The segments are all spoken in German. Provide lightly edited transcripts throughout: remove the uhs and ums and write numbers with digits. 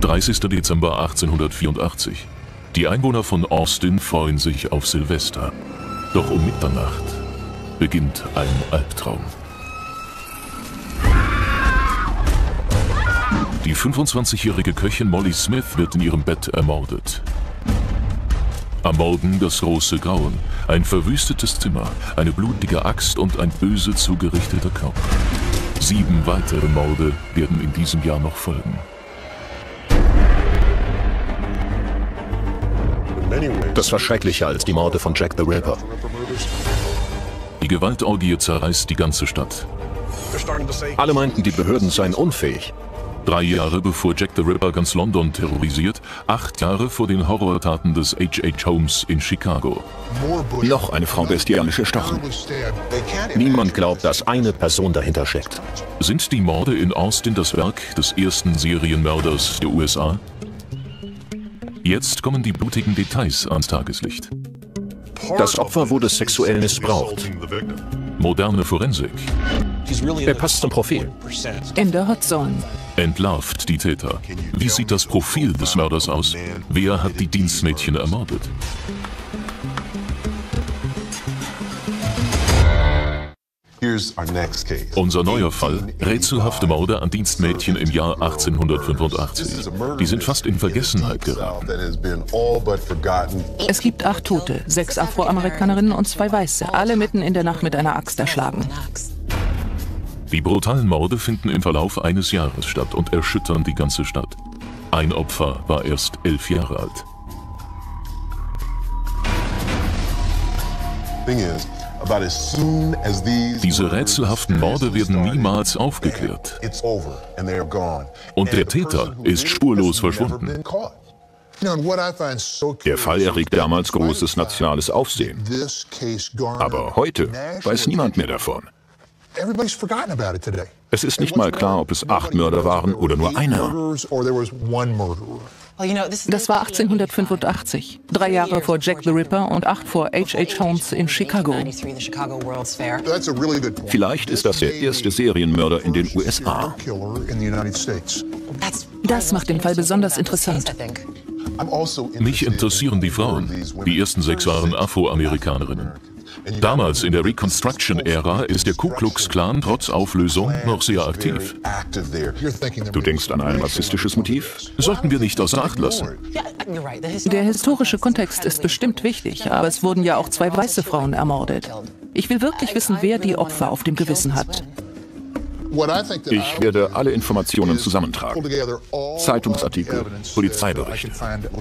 30. Dezember 1884. Die Einwohner von Austin freuen sich auf Silvester. Doch um Mitternacht beginnt ein Albtraum. Die 25-jährige Köchin Molly Smith wird in ihrem Bett ermordet. Am Morgen das große Grauen, ein verwüstetes Zimmer, eine blutige Axt und ein böse zugerichteter Körper. 7 weitere Morde werden in diesem Jahr noch folgen. Das war schrecklicher als die Morde von Jack the Ripper. Die Gewaltorgie zerreißt die ganze Stadt. Alle meinten, die Behörden seien unfähig. 3 Jahre bevor Jack the Ripper ganz London terrorisiert, 8 Jahre vor den Horrortaten des H.H. Holmes in Chicago. Noch eine Frau bestialisch erstochen. Niemand glaubt, dass eine Person dahinter steckt. Sind die Morde in Austin das Werk des ersten Serienmörders der USA? Jetzt kommen die blutigen Details ans Tageslicht. Das Opfer wurde sexuell missbraucht. Moderne Forensik Er passt zum Profil. In der Hotzone. entlarvt die Täter. Wie sieht das Profil des Mörders aus? Wer hat die Dienstmädchen ermordet? Unser neuer Fall: rätselhafte Morde an Dienstmädchen im Jahr 1885. Die sind fast in Vergessenheit geraten. Es gibt 8 Tote, 6 Afroamerikanerinnen und 2 Weiße, alle mitten in der Nacht mit einer Axt erschlagen. Die brutalen Morde finden im Verlauf eines Jahres statt und erschüttern die ganze Stadt. Ein Opfer war erst 11 Jahre alt. Diese rätselhaften Morde werden niemals aufgeklärt. Und der Täter ist spurlos verschwunden. Der Fall erregt damals großes nationales Aufsehen. Aber heute weiß niemand mehr davon. Es ist nicht mal klar, ob es 8 Mörder waren oder nur einer. Das war 1885, 3 Jahre vor Jack the Ripper und 8 vor H.H. Holmes in Chicago. Vielleicht ist das der erste Serienmörder in den USA. Das macht den Fall besonders interessant. Mich interessieren die Frauen. Die ersten 6 waren Afroamerikanerinnen. Damals in der Reconstruction-Ära ist der Ku Klux Klan trotz Auflösung noch sehr aktiv. Du denkst an ein rassistisches Motiv? Sollten wir nicht außer Acht lassen. Der historische Kontext ist bestimmt wichtig, aber es wurden ja auch 2 weiße Frauen ermordet. Ich will wirklich wissen, wer die Opfer auf dem Gewissen hat. Ich werde alle Informationen zusammentragen. Zeitungsartikel, Polizeiberichte.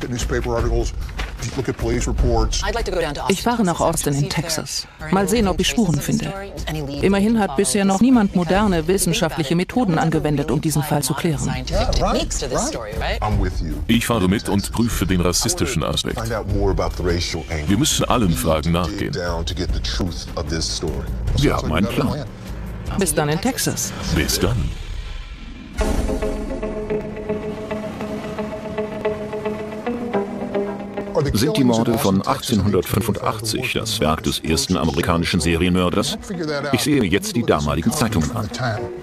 Ich fahre nach Austin in Texas. Mal sehen, ob ich Spuren finde. Immerhin hat bisher noch niemand moderne wissenschaftliche Methoden angewendet, um diesen Fall zu klären. Ich fahre mit und prüfe den rassistischen Aspekt. Wir müssen allen Fragen nachgehen. Wir haben einen Plan. Bis dann in Texas. Bis dann. Sind die Morde von 1885 das Werk des ersten amerikanischen Serienmörders? Ich sehe jetzt die damaligen Zeitungen an.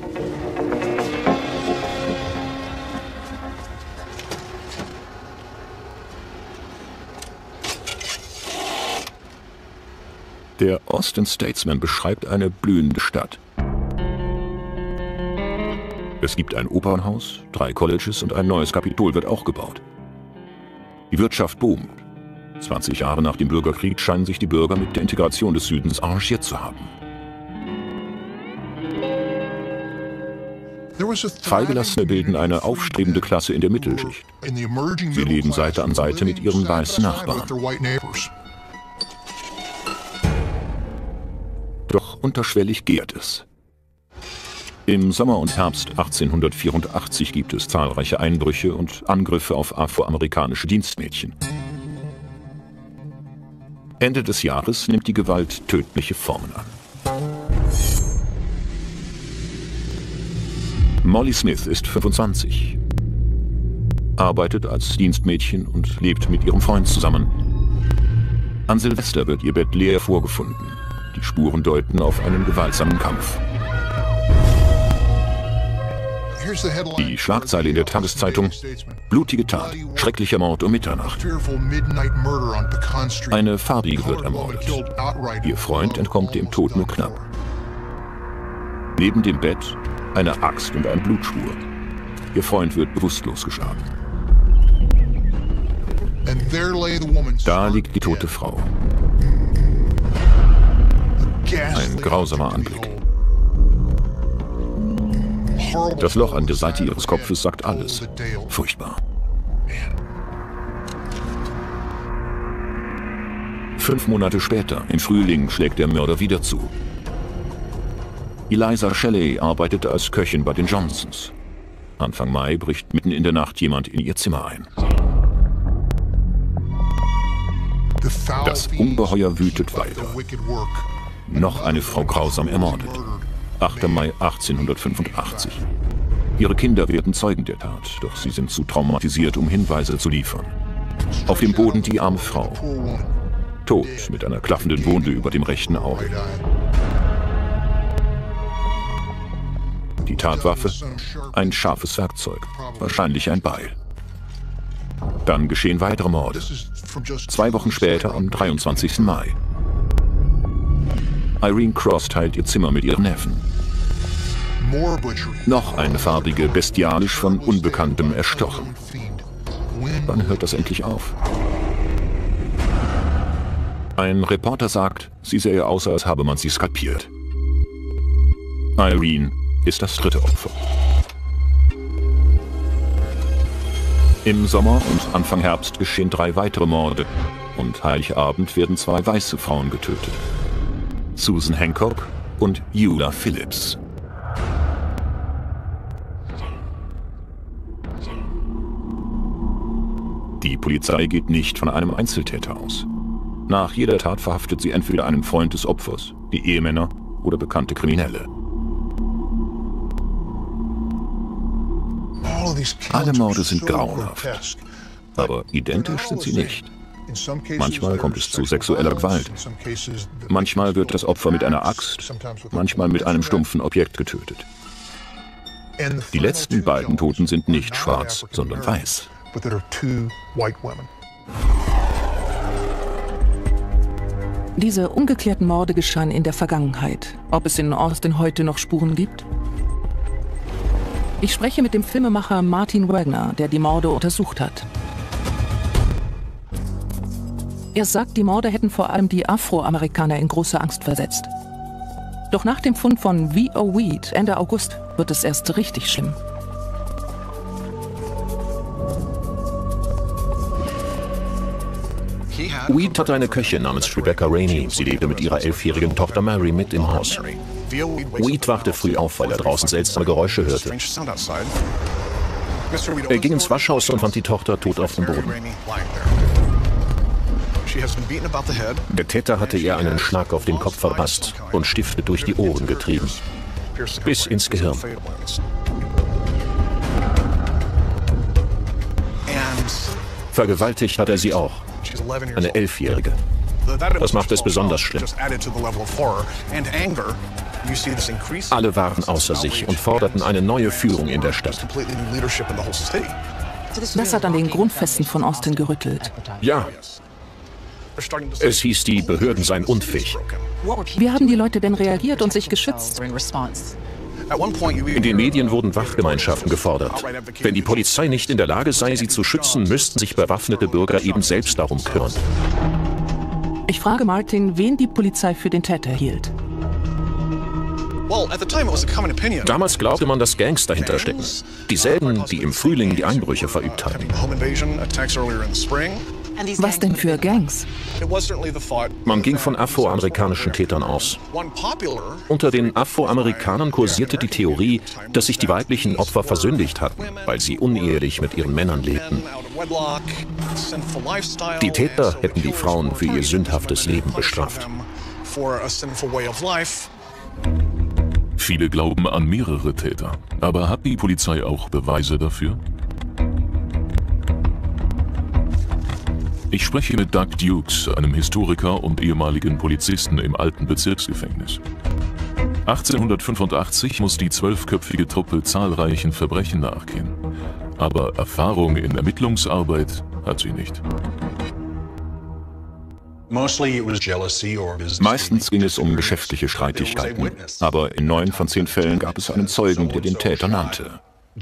Der Austin Statesman beschreibt eine blühende Stadt. Es gibt ein Opernhaus, 3 Colleges und ein neues Kapitol wird auch gebaut. Die Wirtschaft boomt. 20 Jahre nach dem Bürgerkrieg scheinen sich die Bürger mit der Integration des Südens arrangiert zu haben. Freigelassene bilden eine aufstrebende Klasse in der Mittelschicht. Sie leben Seite an Seite mit ihren weißen Nachbarn. Doch unterschwellig gärt es. Im Sommer und Herbst 1884 gibt es zahlreiche Einbrüche und Angriffe auf afroamerikanische Dienstmädchen. Ende des Jahres nimmt die Gewalt tödliche Formen an. Molly Smith ist 25, arbeitet als Dienstmädchen und lebt mit ihrem Freund zusammen. An Silvester wird ihr Bett leer vorgefunden. Die Spuren deuten auf einen gewaltsamen Kampf. Die Schlagzeile in der Tageszeitung: Blutige Tat, schrecklicher Mord um Mitternacht. Eine Farbige wird ermordet. Ihr Freund entkommt dem Tod nur knapp. Neben dem Bett eine Axt und ein Blutspur. Ihr Freund wird bewusstlos geschlagen. Da liegt die tote Frau. Ein grausamer Anblick. Das Loch an der Seite ihres Kopfes sagt alles. Furchtbar. 5 Monate später, im Frühling, schlägt der Mörder wieder zu. Eliza Shelley arbeitete als Köchin bei den Johnsons. Anfang Mai bricht mitten in der Nacht jemand in ihr Zimmer ein. Das Ungeheuer wütet weiter. Noch eine Frau grausam ermordet. 8. Mai 1885. Ihre Kinder werden Zeugen der Tat, doch sie sind zu traumatisiert, um Hinweise zu liefern. Auf dem Boden die arme Frau. Tot, mit einer klaffenden Wunde über dem rechten Auge. Die Tatwaffe? Ein scharfes Werkzeug, wahrscheinlich ein Beil. Dann geschehen weitere Morde. 2 Wochen später, am 23. Mai. Irene Cross teilt ihr Zimmer mit ihrem Neffen. Noch eine Farbige, bestialisch von Unbekanntem erstochen. Wann hört das endlich auf? Ein Reporter sagt, sie sähe aus, als habe man sie skalpiert. Irene ist das 3. Opfer. Im Sommer und Anfang Herbst geschehen 3 weitere Morde und Heiligabend werden 2 weiße Frauen getötet. Susan Hancock und Eula Phillips. Die Polizei geht nicht von einem Einzeltäter aus. Nach jeder Tat verhaftet sie entweder einen Freund des Opfers, die Ehemänner oder bekannte Kriminelle. Alle Morde sind grauenhaft, aber identisch sind sie nicht. Manchmal kommt es zu sexueller Gewalt. Manchmal wird das Opfer mit einer Axt, manchmal mit einem stumpfen Objekt getötet. Die letzten beiden Toten sind nicht schwarz, sondern weiß. Diese ungeklärten Morde geschahen in der Vergangenheit. Ob es in Austin heute noch Spuren gibt? Ich spreche mit dem Filmemacher Martin Wagner, der die Morde untersucht hat. Er sagt, die Morde hätten vor allem die Afroamerikaner in große Angst versetzt. Doch nach dem Fund von V.O. Weed Ende August wird es erst richtig schlimm. Weed hatte eine Köchin namens Rebecca Rainey. Sie lebte mit ihrer 11-jährigen Tochter Mary mit im Haus. Weed wachte früh auf, weil er draußen seltsame Geräusche hörte. Er ging ins Waschhaus und fand die Tochter tot auf dem Boden. Der Täter hatte ihr einen Schlag auf den Kopf verpasst und Stifte durch die Ohren getrieben, bis ins Gehirn. Vergewaltigt hat er sie auch, eine 11-Jährige. Das macht es besonders schlimm. Alle waren außer sich und forderten eine neue Führung in der Stadt. Das hat an den Grundfesten von Austin gerüttelt. Ja. Es hieß, die Behörden seien unfähig. Wie haben die Leute denn reagiert und sich geschützt? In den Medien wurden Wachgemeinschaften gefordert. Wenn die Polizei nicht in der Lage sei, sie zu schützen, müssten sich bewaffnete Bürger eben selbst darum kümmern. Ich frage Martin, wen die Polizei für den Täter hielt. Damals glaubte man, dass Gangs dahinter stecken. Dieselben, die im Frühling die Einbrüche verübt hatten. Was denn für Gangs? Man ging von afroamerikanischen Tätern aus. Unter den Afroamerikanern kursierte die Theorie, dass sich die weiblichen Opfer versündigt hatten, weil sie unehelich mit ihren Männern lebten. Die Täter hätten die Frauen für ihr sündhaftes Leben bestraft. Viele glauben an mehrere Täter. Aber hat die Polizei auch Beweise dafür? Ich spreche mit Doug Dukes, einem Historiker und ehemaligen Polizisten im alten Bezirksgefängnis. 1885 muss die 12-köpfige Truppe zahlreichen Verbrechen nachgehen. Aber Erfahrung in Ermittlungsarbeit hat sie nicht. Meistens ging es um geschäftliche Streitigkeiten, aber in 9 von 10 Fällen gab es einen Zeugen, der den Täter nannte.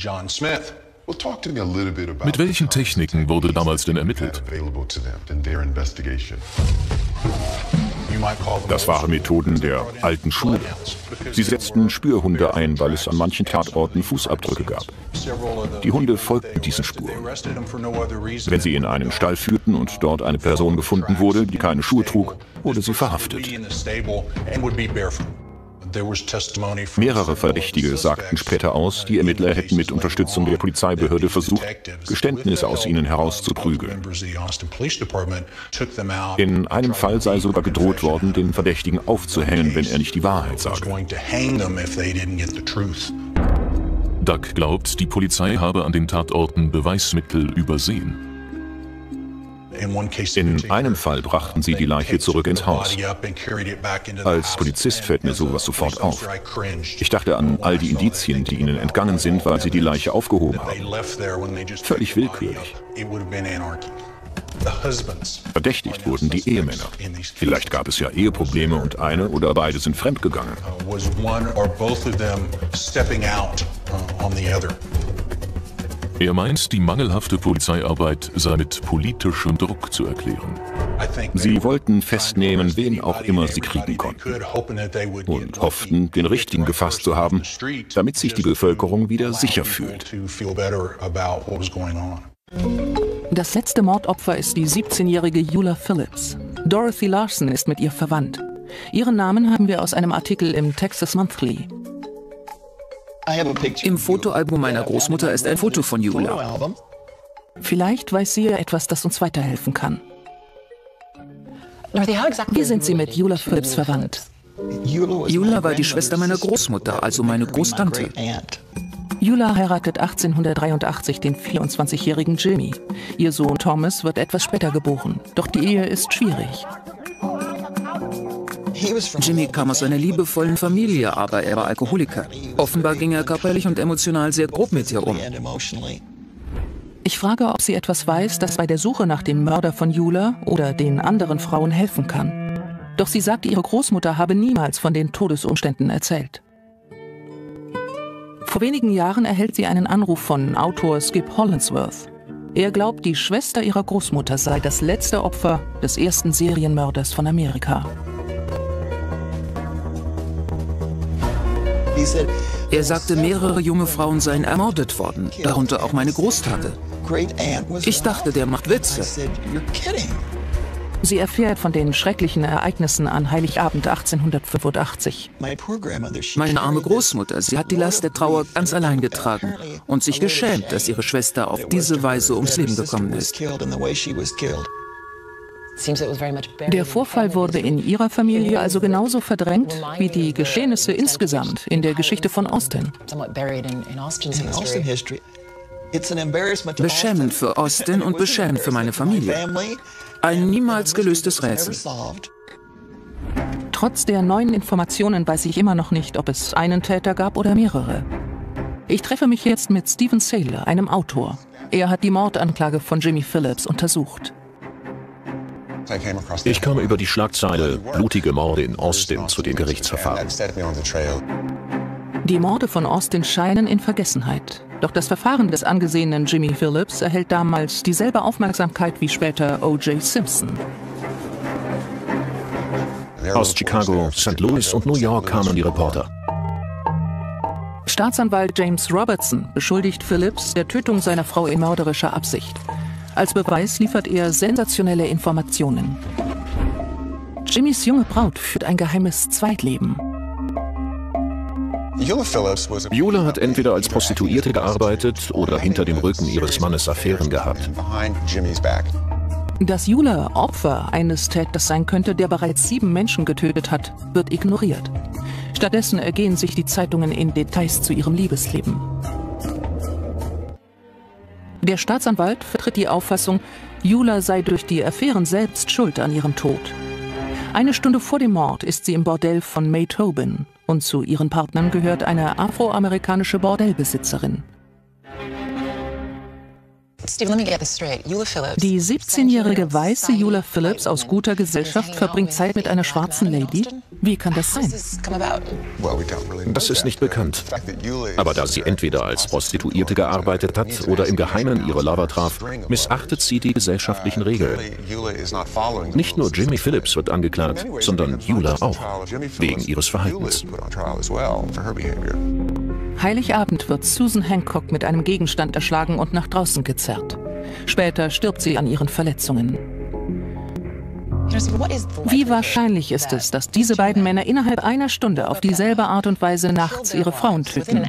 Mit welchen Techniken wurde damals denn ermittelt? Das waren Methoden der alten Schule. Sie setzten Spürhunde ein, weil es an manchen Tatorten Fußabdrücke gab. Die Hunde folgten diesen Spuren. Wenn sie in einen Stall führten und dort eine Person gefunden wurde, die keine Schuhe trug, wurde sie verhaftet. Mehrere Verdächtige sagten später aus, die Ermittler hätten mit Unterstützung der Polizeibehörde versucht, Geständnisse aus ihnen herauszuprügeln. In einem Fall sei sogar gedroht worden, den Verdächtigen aufzuhängen, wenn er nicht die Wahrheit sage. Doug glaubt, die Polizei habe an den Tatorten Beweismittel übersehen. In einem Fall brachten sie die Leiche zurück ins Haus. Als Polizist fällt mir sowas sofort auf. Ich dachte an all die Indizien, die ihnen entgangen sind, weil sie die Leiche aufgehoben haben. Völlig willkürlich. Verdächtigt wurden die Ehemänner. Vielleicht gab es ja Eheprobleme und eine oder beide sind fremdgegangen. Er meint, die mangelhafte Polizeiarbeit sei mit politischem Druck zu erklären. Sie wollten festnehmen, wen auch immer sie kriegen konnten, und hofften, den Richtigen gefasst zu haben, damit sich die Bevölkerung wieder sicher fühlt. Das letzte Mordopfer ist die 17-jährige Eula Phillips. Dorothy Larson ist mit ihr verwandt. Ihren Namen haben wir aus einem Artikel im Texas Monthly. Im Fotoalbum meiner Großmutter ist ein Foto von Eula. Vielleicht weiß sie ja etwas, das uns weiterhelfen kann. Wie sind Sie mit Eula Phillips verwandt? Eula war die Schwester meiner Großmutter, also meine Großtante. Eula heiratet 1883 den 24-jährigen Jimmy. Ihr Sohn Thomas wird etwas später geboren, doch die Ehe ist schwierig. Jimmy kam aus einer liebevollen Familie, aber er war Alkoholiker. Offenbar ging er körperlich und emotional sehr grob mit ihr um. Ich frage, ob sie etwas weiß, das bei der Suche nach dem Mörder von Eula oder den anderen Frauen helfen kann. Doch sie sagt, ihre Großmutter habe niemals von den Todesumständen erzählt. Vor wenigen Jahren erhält sie einen Anruf von Autor Skip Hollandsworth. Er glaubt, die Schwester ihrer Großmutter sei das letzte Opfer des ersten Serienmörders von Amerika. Er sagte, mehrere junge Frauen seien ermordet worden, darunter auch meine Großtante. Ich dachte, der macht Witze. Sie erfährt von den schrecklichen Ereignissen an Heiligabend 1885. Meine arme Großmutter, sie hat die Last der Trauer ganz allein getragen und sich geschämt, dass ihre Schwester auf diese Weise ums Leben gekommen ist. Der Vorfall wurde in ihrer Familie also genauso verdrängt wie die Geschehnisse insgesamt in der Geschichte von Austin. Beschämend für Austin und beschämend für meine Familie. Ein niemals gelöstes Rätsel. Trotz der neuen Informationen weiß ich immer noch nicht, ob es einen Täter gab oder mehrere. Ich treffe mich jetzt mit Stephen Saylor, einem Autor. Er hat die Mordanklage von Jimmy Phillips untersucht. Ich kam über die Schlagzeile "Blutige Morde in Austin" zu den Gerichtsverfahren. Die Morde von Austin scheinen in Vergessenheit. Doch das Verfahren des angesehenen Jimmy Phillips erhält damals dieselbe Aufmerksamkeit wie später O.J. Simpson. Aus Chicago, St. Louis und New York kamen die Reporter. Staatsanwalt James Robertson beschuldigt Phillips der Tötung seiner Frau in mörderischer Absicht. Als Beweis liefert er sensationelle Informationen. Jimmys junge Braut führt ein geheimes Zweitleben. Eula hat entweder als Prostituierte gearbeitet oder hinter dem Rücken ihres Mannes Affären gehabt. Dass Eula Opfer eines Täters sein könnte, der bereits 7 Menschen getötet hat, wird ignoriert. Stattdessen ergehen sich die Zeitungen in Details zu ihrem Liebesleben. Der Staatsanwalt vertritt die Auffassung, Eula sei durch die Affären selbst schuld an ihrem Tod. Eine Stunde vor dem Mord ist sie im Bordell von May Tobin, Und zu ihren Partnern gehört eine afroamerikanische Bordellbesitzerin. Die 17-jährige weiße Eula Phillips aus guter Gesellschaft verbringt Zeit mit einer schwarzen Lady? Wie kann das sein? Das ist nicht bekannt. Aber da sie entweder als Prostituierte gearbeitet hat oder im Geheimen ihre Lover traf, missachtet sie die gesellschaftlichen Regeln. Nicht nur Jimmy Phillips wird angeklagt, sondern Eula auch, wegen ihres Verhaltens. Heiligabend wird Susan Hancock mit einem Gegenstand erschlagen und nach draußen gezerrt. Später stirbt sie an ihren Verletzungen. Wie wahrscheinlich ist es, dass diese beiden Männer innerhalb einer Stunde auf dieselbe Art und Weise nachts ihre Frauen töten?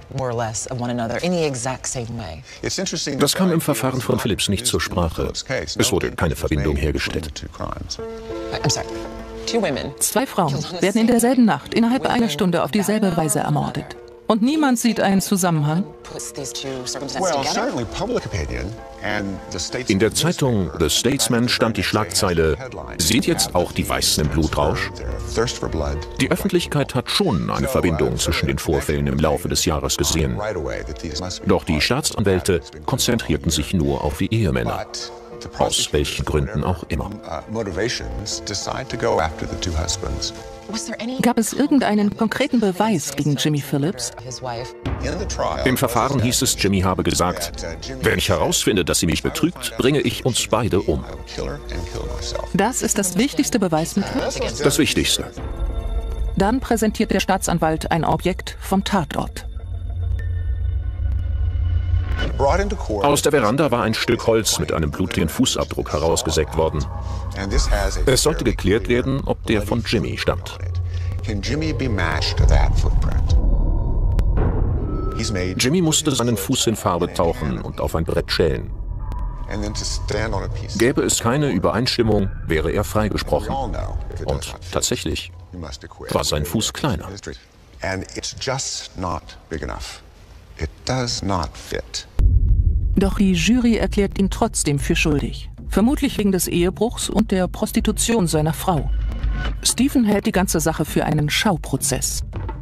Das kam im Verfahren von Phillips nicht zur Sprache. Es wurde keine Verbindung hergestellt. 2 Frauen werden in derselben Nacht innerhalb einer Stunde auf dieselbe Weise ermordet. Und niemand sieht einen Zusammenhang? In der Zeitung The Statesman stand die Schlagzeile: Seht jetzt auch die Weißen im Blutrausch? Die Öffentlichkeit hat schon eine Verbindung zwischen den Vorfällen im Laufe des Jahres gesehen. Doch die Staatsanwälte konzentrierten sich nur auf die Ehemänner. Aus welchen Gründen auch immer. Gab es irgendeinen konkreten Beweis gegen Jimmy Phillips? Im Verfahren hieß es, Jimmy habe gesagt: Wenn ich herausfinde, dass sie mich betrügt, bringe ich uns beide um. Das ist das wichtigste Beweismittel? Das Wichtigste. Dann präsentiert der Staatsanwalt ein Objekt vom Tatort. Aus der Veranda war ein Stück Holz mit einem blutigen Fußabdruck herausgesägt worden. Es sollte geklärt werden, ob der von Jimmy stammt. Jimmy musste seinen Fuß in Farbe tauchen und auf ein Brett schälen. Gäbe es keine Übereinstimmung, wäre er freigesprochen. Und tatsächlich war sein Fuß kleiner. Doch die Jury erklärt ihn trotzdem für schuldig. Vermutlich wegen des Ehebruchs und der Prostitution seiner Frau. Stephen hält die ganze Sache für einen Schauprozess.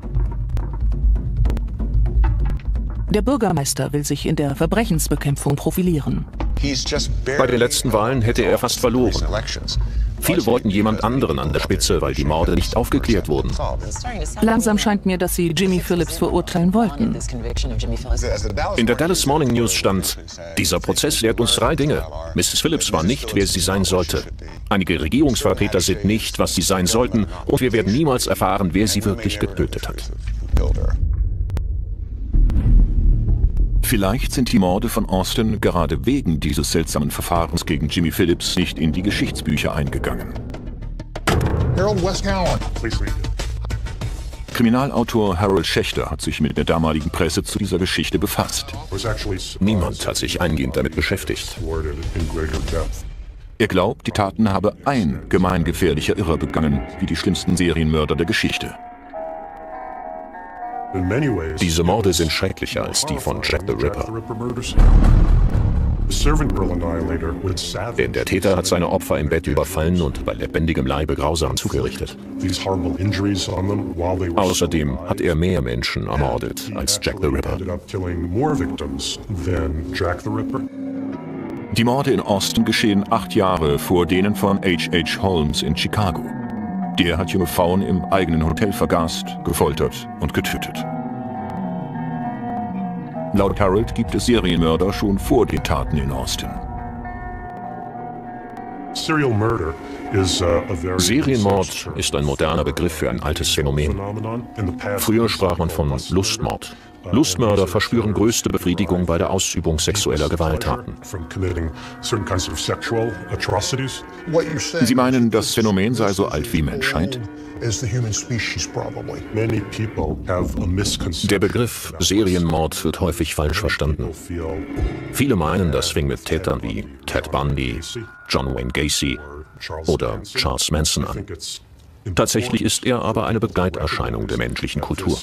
Der Bürgermeister will sich in der Verbrechensbekämpfung profilieren. Bei den letzten Wahlen hätte er fast verloren. Viele wollten jemand anderen an der Spitze, weil die Morde nicht aufgeklärt wurden. Langsam scheint mir, dass sie Jimmy Phillips verurteilen wollten. In der Dallas Morning News stand: Dieser Prozess lehrt uns 3 Dinge. Mrs. Phillips war nicht, wer sie sein sollte. Einige Regierungsvertreter sind nicht, was sie sein sollten. Und wir werden niemals erfahren, wer sie wirklich getötet hat. Vielleicht sind die Morde von Austin gerade wegen dieses seltsamen Verfahrens gegen Jimmy Phillips nicht in die Geschichtsbücher eingegangen. Harold West Cowan. Kriminalautor Harold Schechter hat sich mit der damaligen Presse zu dieser Geschichte befasst. Niemand hat sich eingehend damit beschäftigt. Er glaubt, die Taten habe ein gemeingefährlicher Irrer begangen, wie die schlimmsten Serienmörder der Geschichte. Diese Morde sind schrecklicher als die von Jack the Ripper. Denn der Täter hat seine Opfer im Bett überfallen und bei lebendigem Leibe grausam zugerichtet. Außerdem hat er mehr Menschen ermordet als Jack the Ripper. Die Morde in Austin geschehen 8 Jahre vor denen von H.H. Holmes in Chicago. Der hat junge Frauen im eigenen Hotel vergast, gefoltert und getötet. Laut Harold gibt es Serienmörder schon vor den Taten in Austin. Serienmord ist ein moderner Begriff für ein altes Phänomen. Früher sprach man von Lustmord. Lustmörder verspüren größte Befriedigung bei der Ausübung sexueller Gewalttaten. Sie meinen, das Phänomen sei so alt wie Menschheit? Der Begriff Serienmord wird häufig falsch verstanden. Viele meinen, das fing mit Tätern wie Ted Bundy, John Wayne Gacy oder Charles Manson an. Tatsächlich ist er aber eine Begleiterscheinung der menschlichen Kultur.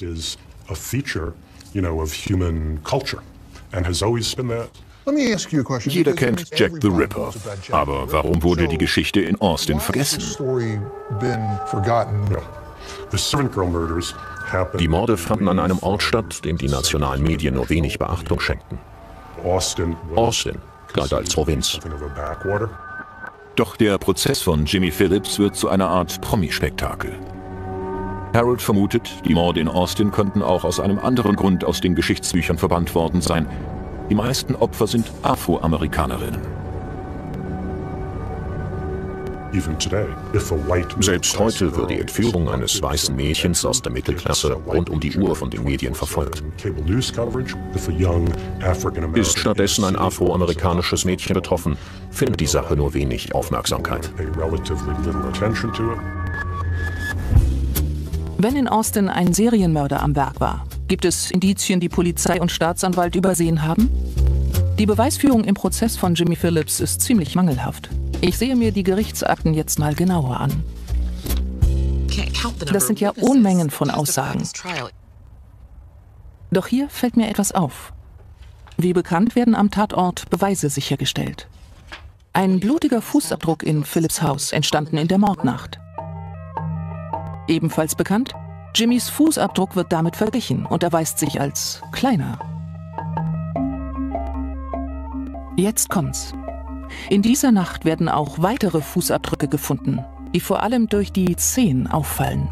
Jeder kennt Jack the Ripper. Aber warum wurde die Geschichte in Austin vergessen? Die Morde fanden an einem Ort statt, dem die nationalen Medien nur wenig Beachtung schenkten. Austin galt als Provinz. Doch der Prozess von Jimmy Phillips wird zu einer Art Promi-Spektakel. Harold vermutet, die Morde in Austin könnten auch aus einem anderen Grund aus den Geschichtsbüchern verbannt worden sein. Die meisten Opfer sind Afroamerikanerinnen. Selbst heute wird die Entführung eines weißen Mädchens aus der Mittelklasse rund um die Uhr von den Medien verfolgt. Ist stattdessen ein afroamerikanisches Mädchen betroffen, findet die Sache nur wenig Aufmerksamkeit. Wenn in Austin ein Serienmörder am Werk war, gibt es Indizien, die Polizei und Staatsanwalt übersehen haben? Die Beweisführung im Prozess von Jimmy Phillips ist ziemlich mangelhaft. Ich sehe mir die Gerichtsakten jetzt mal genauer an. Das sind ja Unmengen von Aussagen. Doch hier fällt mir etwas auf. Wie bekannt werden am Tatort Beweise sichergestellt. Ein blutiger Fußabdruck in Phillips' Haus, entstanden in der Mordnacht. Ebenfalls bekannt, Jimmys Fußabdruck wird damit verglichen und erweist sich als kleiner. Jetzt kommt's. In dieser Nacht werden auch weitere Fußabdrücke gefunden, die vor allem durch die Zehen auffallen.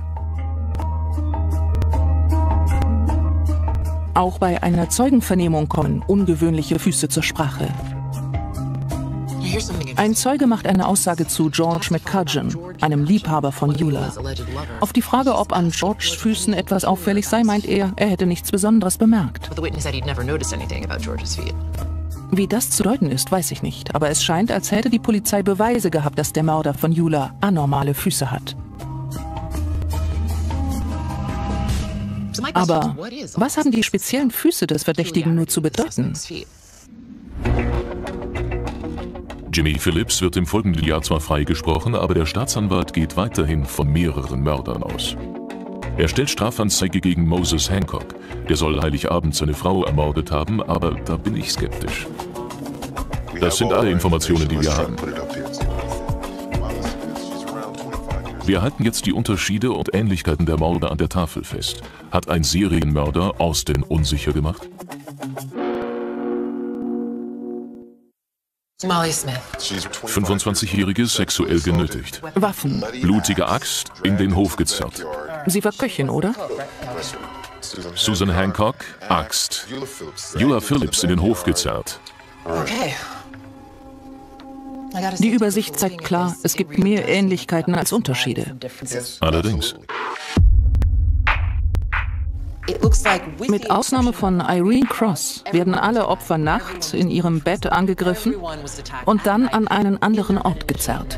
Auch bei einer Zeugenvernehmung kommen ungewöhnliche Füße zur Sprache. Ein Zeuge macht eine Aussage zu George McCudgeon, einem Liebhaber von Eula. Auf die Frage, ob an Georges Füßen etwas auffällig sei, meint er hätte nichts Besonderes bemerkt. Wie das zu deuten ist, weiß ich nicht, aber es scheint, als hätte die Polizei Beweise gehabt, dass der Mörder von Eula anormale Füße hat. Aber was haben die speziellen Füße des Verdächtigen nur zu bedeuten? Jimmy Phillips wird im folgenden Jahr zwar freigesprochen, aber der Staatsanwalt geht weiterhin von mehreren Mördern aus. Er stellt Strafanzeige gegen Moses Hancock. Der soll Heiligabend seine Frau ermordet haben, aber da bin ich skeptisch. Das sind alle Informationen, die wir haben. Wir halten jetzt die Unterschiede und Ähnlichkeiten der Morde an der Tafel fest. Hat ein Serienmörder Austin unsicher gemacht? Molly Smith. 25-Jährige sexuell genötigt. Waffen. Blutige Axt in den Hof gezerrt. Sie war Köchin, oder? Susan Hancock, Axt. Eula Phillips in den Hof gezerrt. Okay. Die Übersicht zeigt klar, es gibt mehr Ähnlichkeiten als Unterschiede. Allerdings. Mit Ausnahme von Irene Cross werden alle Opfer nachts in ihrem Bett angegriffen und dann an einen anderen Ort gezerrt.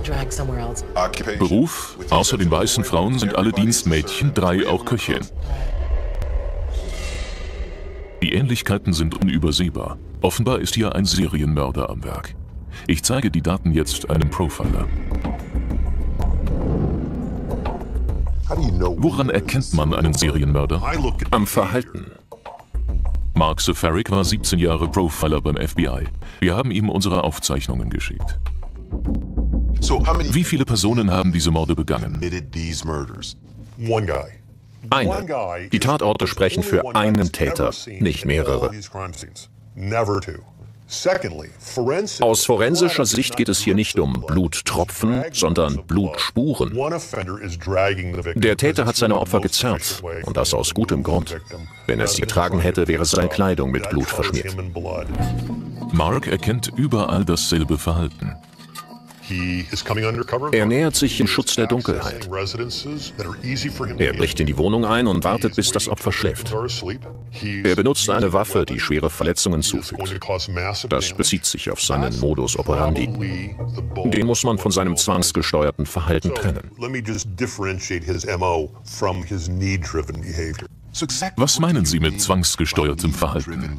Beruf? Außer den weißen Frauen sind alle Dienstmädchen, 3 auch Köchin. Die Ähnlichkeiten sind unübersehbar. Offenbar ist hier ein Serienmörder am Werk. Ich zeige die Daten jetzt einem Profiler. Woran erkennt man einen Serienmörder? Am Verhalten. Mark Safaric war 17 Jahre Profiler beim FBI. Wir haben ihm unsere Aufzeichnungen geschickt. Wie viele Personen haben diese Morde begangen? Eine. Die Tatorte sprechen für einen Täter, nicht mehrere. Aus forensischer Sicht geht es hier nicht um Bluttropfen, sondern Blutspuren. Der Täter hat seine Opfer gezerrt, und das aus gutem Grund. Wenn er sie getragen hätte, wäre seine Kleidung mit Blut verschmiert. Mark erkennt überall dasselbe Verhalten. Er nähert sich im Schutz der Dunkelheit. Er bricht in die Wohnung ein und wartet, bis das Opfer schläft. Er benutzt eine Waffe, die schwere Verletzungen zufügt. Das bezieht sich auf seinen Modus operandi. Den muss man von seinem zwangsgesteuerten Verhalten trennen. Was meinen Sie mit zwangsgesteuertem Verhalten?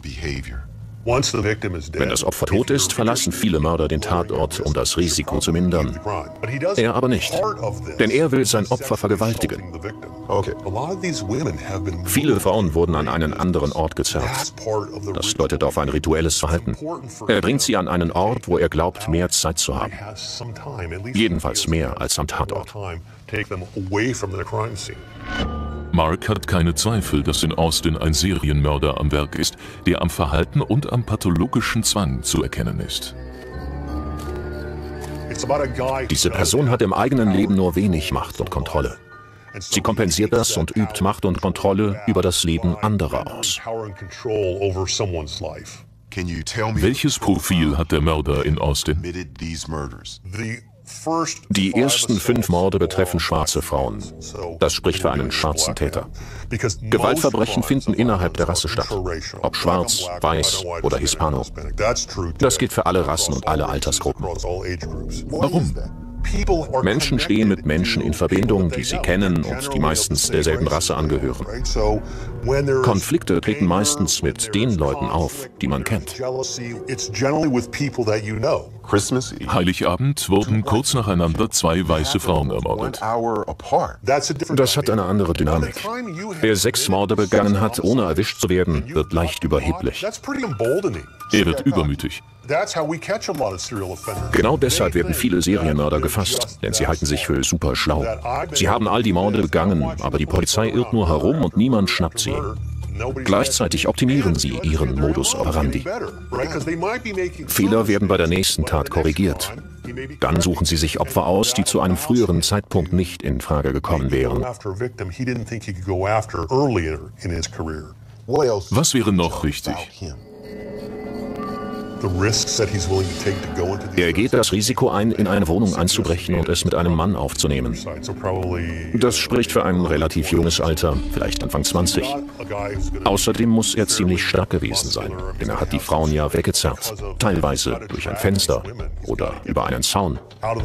Wenn das Opfer tot ist, verlassen viele Mörder den Tatort, um das Risiko zu mindern. Er aber nicht, denn er will sein Opfer vergewaltigen. Viele Frauen wurden an einen anderen Ort gezerrt. Das deutet auf ein rituelles Verhalten. Er bringt sie an einen Ort, wo er glaubt, mehr Zeit zu haben. Jedenfalls mehr als am Tatort. Mark hat keine Zweifel, dass in Austin ein Serienmörder am Werk ist, der am Verhalten und am pathologischen Zwang zu erkennen ist. Diese Person hat im eigenen Leben nur wenig Macht und Kontrolle. Sie kompensiert das und übt Macht und Kontrolle über das Leben anderer aus. Welches Profil hat der Mörder in Austin? Die ersten 5 Morde betreffen schwarze Frauen. Das spricht für einen schwarzen Täter. Gewaltverbrechen finden innerhalb der Rasse statt, ob schwarz, weiß oder Hispano. Das gilt für alle Rassen und alle Altersgruppen. Warum? Menschen stehen mit Menschen in Verbindung, die sie kennen und die meistens derselben Rasse angehören. Konflikte treten meistens mit den Leuten auf, die man kennt. Heiligabend wurden kurz nacheinander 2 weiße Frauen ermordet. Das hat eine andere Dynamik. Wer 6 Morde begangen hat, ohne erwischt zu werden, wird leicht überheblich. Er wird übermütig. Genau deshalb werden viele Serienmörder gefasst, denn sie halten sich für super schlau. Sie haben all die Morde begangen, aber die Polizei irrt nur herum und niemand schnappt sie. Gleichzeitig optimieren sie ihren Modus operandi. Fehler werden bei der nächsten Tat korrigiert. Dann suchen sie sich Opfer aus, die zu einem früheren Zeitpunkt nicht in Frage gekommen wären. Was wäre noch richtig? Er geht das Risiko ein, in eine Wohnung einzubrechen und es mit einem Mann aufzunehmen. Das spricht für ein relativ junges Alter, vielleicht Anfang 20. Außerdem muss er ziemlich stark gewesen sein, denn er hat die Frauen ja weggezerrt, teilweise durch ein Fenster oder über einen Zaun.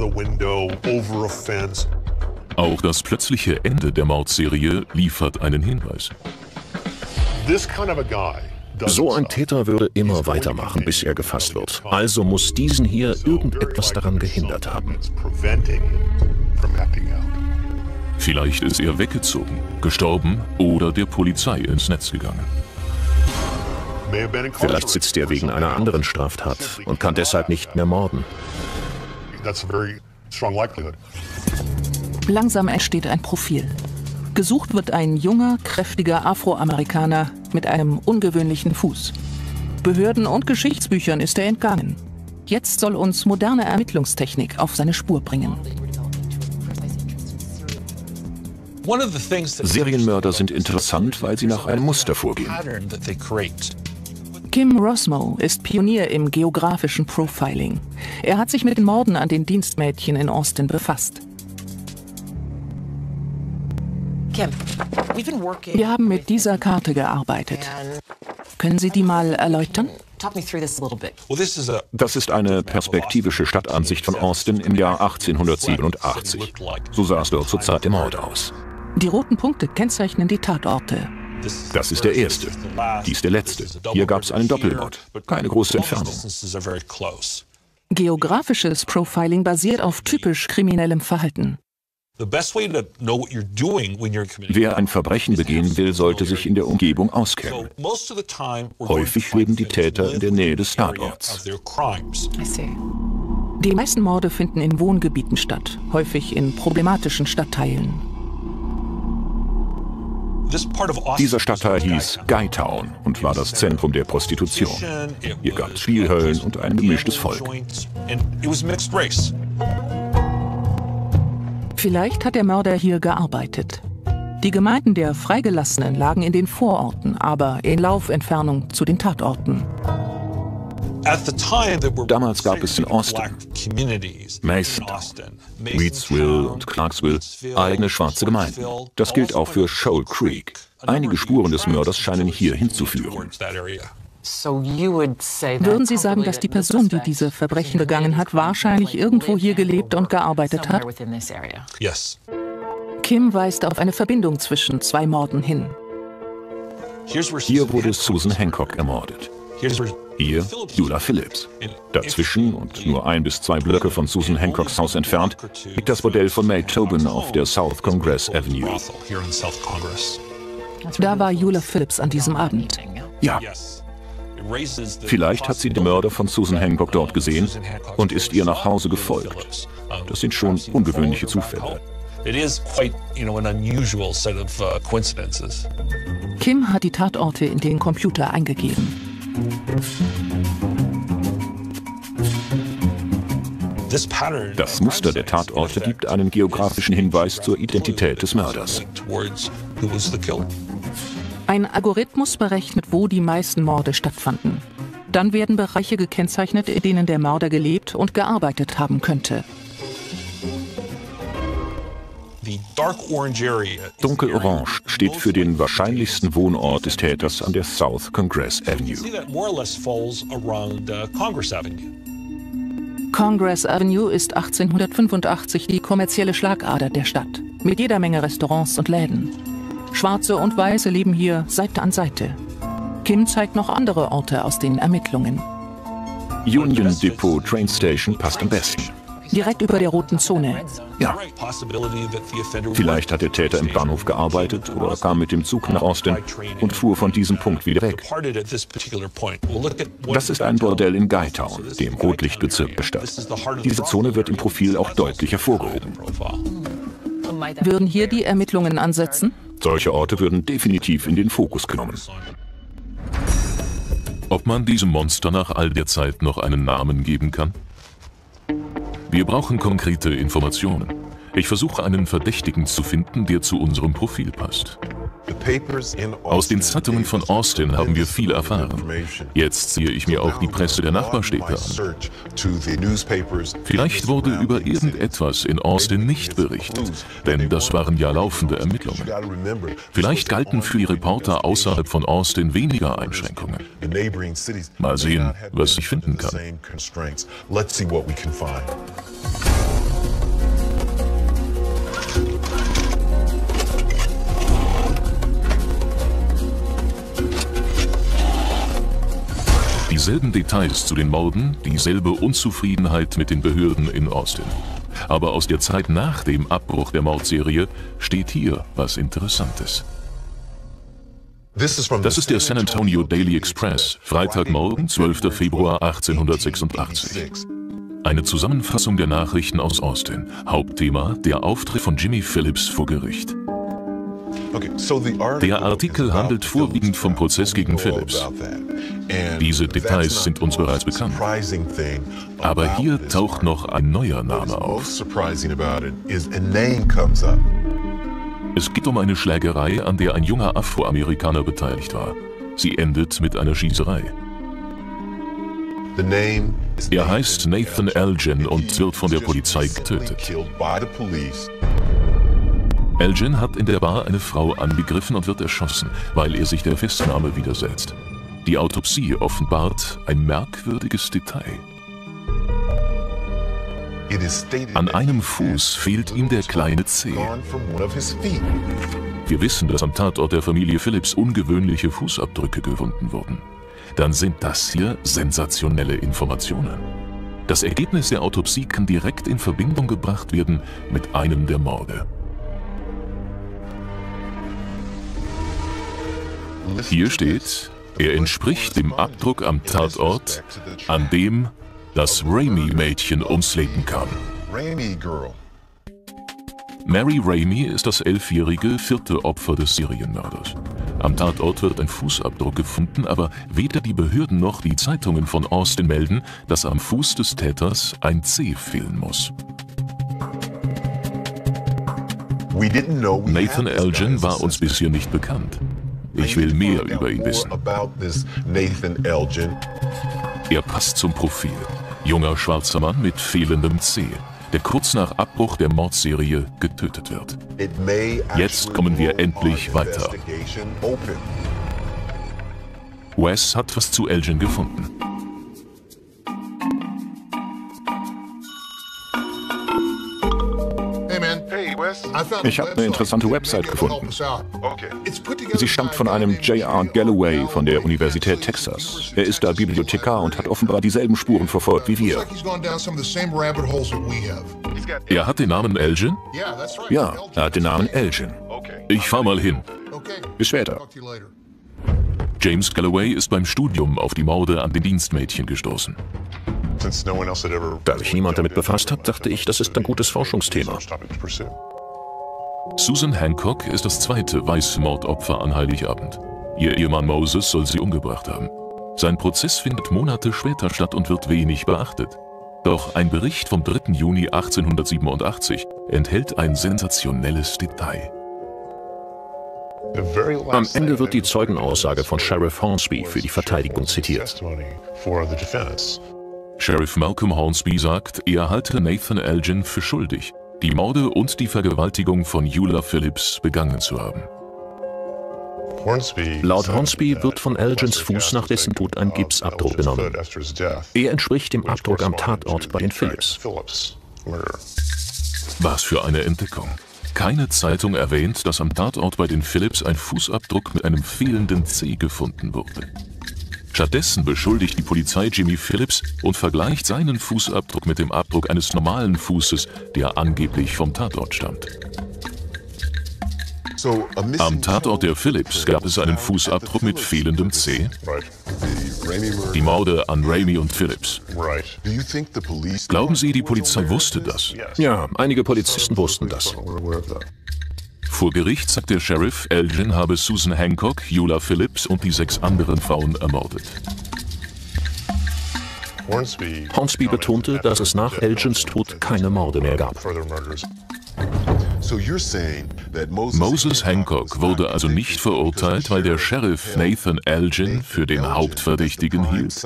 Auch das plötzliche Ende der Mordserie liefert einen Hinweis. So ein Täter würde immer weitermachen, bis er gefasst wird. Also muss diesen hier irgendetwas daran gehindert haben. Vielleicht ist er weggezogen, gestorben oder der Polizei ins Netz gegangen. Vielleicht sitzt er wegen einer anderen Straftat und kann deshalb nicht mehr morden. Langsam entsteht ein Profil. Gesucht wird ein junger, kräftiger Afroamerikaner mit einem ungewöhnlichen Fuß. Behörden und Geschichtsbüchern ist er entgangen. Jetzt soll uns moderne Ermittlungstechnik auf seine Spur bringen. Serienmörder sind interessant, weil sie nach einem Muster vorgehen. Kim Rosmo ist Pionier im geografischen Profiling. Er hat sich mit den Morden an den Dienstmädchen in Austin befasst. Wir haben mit dieser Karte gearbeitet. Können Sie die mal erläutern? Das ist eine perspektivische Stadtansicht von Austin im Jahr 1887. So sah es dort zur Zeit der Morde aus. Die roten Punkte kennzeichnen die Tatorte. Das ist der erste. Dies der letzte. Hier gab es einen Doppelmord. Keine große Entfernung. Geografisches Profiling basiert auf typisch kriminellem Verhalten. Wer ein Verbrechen begehen will, sollte sich in der Umgebung auskennen. Häufig leben die Täter in der Nähe des Tatorts. Die meisten Morde finden in Wohngebieten statt, häufig in problematischen Stadtteilen. Dieser Stadtteil hieß Guytown und war das Zentrum der Prostitution. Hier gab es Spielhöllen und ein gemischtes Volk. Vielleicht hat der Mörder hier gearbeitet. Die Gemeinden der Freigelassenen lagen in den Vororten, aber in Laufentfernung zu den Tatorten. Damals gab es in Austin, Mason, Reedsville und Clarksville eigene schwarze Gemeinden. Das gilt auch für Shoal Creek. Einige Spuren des Mörders scheinen hier hinzuführen. Würden Sie sagen, dass die Person, die diese Verbrechen begangen hat, wahrscheinlich irgendwo hier gelebt und gearbeitet hat? Kim weist auf eine Verbindung zwischen 2 Morden hin. Hier wurde Susan Hancock ermordet. Hier Eula Phillips. Dazwischen und nur 1 bis 2 Blöcke von Susan Hancocks Haus entfernt liegt das Bordell von May Tobin auf der South Congress Avenue. Da war Eula Phillips an diesem Abend. Ja. Vielleicht hat sie den Mörder von Susan Hancock dort gesehen und ist ihr nach Hause gefolgt. Das sind schon ungewöhnliche Zufälle. It is quite, an unusual set of coincidences. Kim hat die Tatorte in den Computer eingegeben. Das Muster der Tatorte gibt einen geografischen Hinweis zur Identität des Mörders. Ein Algorithmus berechnet, wo die meisten Morde stattfanden. Dann werden Bereiche gekennzeichnet, in denen der Mörder gelebt und gearbeitet haben könnte. Dunkelorange steht für den wahrscheinlichsten Wohnort des Täters an der South Congress Avenue. Congress Avenue ist 1885 die kommerzielle Schlagader der Stadt, mit jeder Menge Restaurants und Läden. Schwarze und Weiße leben hier Seite an Seite. Kim zeigt noch andere Orte aus den Ermittlungen. Union Depot Train Station passt am besten. Direkt über der roten Zone. Ja. Vielleicht hat der Täter im Bahnhof gearbeitet oder kam mit dem Zug nach Austin und fuhr von diesem Punkt wieder weg. Das ist ein Bordell in Guytown, dem Rotlichtbezirk der Stadt. Diese Zone wird im Profil auch deutlich hervorgehoben. Würden hier die Ermittlungen ansetzen? Solche Orte würden definitiv in den Fokus genommen. Ob man diesem Monster nach all der Zeit noch einen Namen geben kann? Wir brauchen konkrete Informationen. Ich versuche einen Verdächtigen zu finden, der zu unserem Profil passt. Aus den Zeitungen von Austin haben wir viel erfahren. Jetzt ziehe ich mir auch die Presse der Nachbarstädte an. Vielleicht wurde über irgendetwas in Austin nicht berichtet, denn das waren ja laufende Ermittlungen. Vielleicht galten für die Reporter außerhalb von Austin weniger Einschränkungen. Mal sehen, was ich finden kann. Dieselben Details zu den Morden, dieselbe Unzufriedenheit mit den Behörden in Austin. Aber aus der Zeit nach dem Abbruch der Mordserie steht hier was Interessantes. Das ist der San Antonio Daily Express, Freitagmorgen, 12. Februar 1886. Eine Zusammenfassung der Nachrichten aus Austin. Hauptthema: der Auftritt von Jimmy Phillips vor Gericht. Der Artikel handelt vorwiegend vom Prozess gegen Phillips. Diese Details sind uns bereits bekannt. Aber hier taucht noch ein neuer Name auf. Es geht um eine Schlägerei, an der ein junger Afroamerikaner beteiligt war. Sie endet mit einer Schießerei. Er heißt Nathan Elgin und wird von der Polizei getötet. Elgin hat in der Bar eine Frau angegriffen und wird erschossen, weil er sich der Festnahme widersetzt. Die Autopsie offenbart ein merkwürdiges Detail. An einem Fuß fehlt ihm der kleine Zeh. Wir wissen, dass am Tatort der Familie Phillips ungewöhnliche Fußabdrücke gefunden wurden. Dann sind das hier sensationelle Informationen. Das Ergebnis der Autopsie kann direkt in Verbindung gebracht werden mit einem der Morde. Hier steht: Er entspricht dem Abdruck am Tatort, an dem das Ramey-Mädchen ums Leben kam. Mary Ramey ist das 11-jährige vierte Opfer des Serienmörders. Am Tatort wird ein Fußabdruck gefunden, aber weder die Behörden noch die Zeitungen von Austin melden, dass am Fuß des Täters ein Zeh fehlen muss. Nathan Elgin war uns bisher nicht bekannt. Ich will mehr über ihn wissen. Er passt zum Profil. Junger schwarzer Mann mit fehlendem Zeh, der kurz nach Abbruch der Mordserie getötet wird. Jetzt kommen wir endlich weiter. Wes hat was zu Elgin gefunden. Ich habe eine interessante Website gefunden. Sie stammt von einem J.R. Galloway von der Universität Texas. Er ist da Bibliothekar und hat offenbar dieselben Spuren verfolgt wie wir. Er hat den Namen Elgin? Ja, er hat den Namen Elgin. Ich fahr mal hin. Bis später. James Galloway ist beim Studium auf die Morde an den Dienstmädchen gestoßen. Da sich niemand damit befasst hat, dachte ich, das ist ein gutes Forschungsthema. Susan Hancock ist das zweite weiße Mordopfer an Heiligabend. Ihr Ehemann Moses soll sie umgebracht haben. Sein Prozess findet Monate später statt und wird wenig beachtet. Doch ein Bericht vom 3. Juni 1887 enthält ein sensationelles Detail. Am Ende wird die Zeugenaussage von Sheriff Hornsby für die Verteidigung zitiert. Sheriff Malcolm Hornsby sagt, er halte Nathan Elgin für schuldig, die Morde und die Vergewaltigung von Eula Phillips begangen zu haben. Laut Hornsby wird von Elgins Fuß nach dessen Tod ein Gipsabdruck genommen. Er entspricht dem Abdruck am Tatort bei den Phillips. Was für eine Entdeckung. Keine Zeitung erwähnt, dass am Tatort bei den Phillips ein Fußabdruck mit einem fehlenden Zeh gefunden wurde. Stattdessen beschuldigt die Polizei Jimmy Phillips und vergleicht seinen Fußabdruck mit dem Abdruck eines normalen Fußes, der angeblich vom Tatort stammt. Am Tatort der Phillips gab es einen Fußabdruck mit fehlendem Zeh. Die Morde an Ramey und Phillips. Glauben Sie, die Polizei wusste das? Ja, einige Polizisten wussten das. Vor Gericht sagt der Sheriff, Elgin habe Susan Hancock, Eula Phillips und die 6 anderen Frauen ermordet. Hornsby betonte, dass es nach Elgins Tod keine Morde mehr gab. Moses Hancock wurde also nicht verurteilt, weil der Sheriff Nathan Elgin für den Hauptverdächtigen hielt.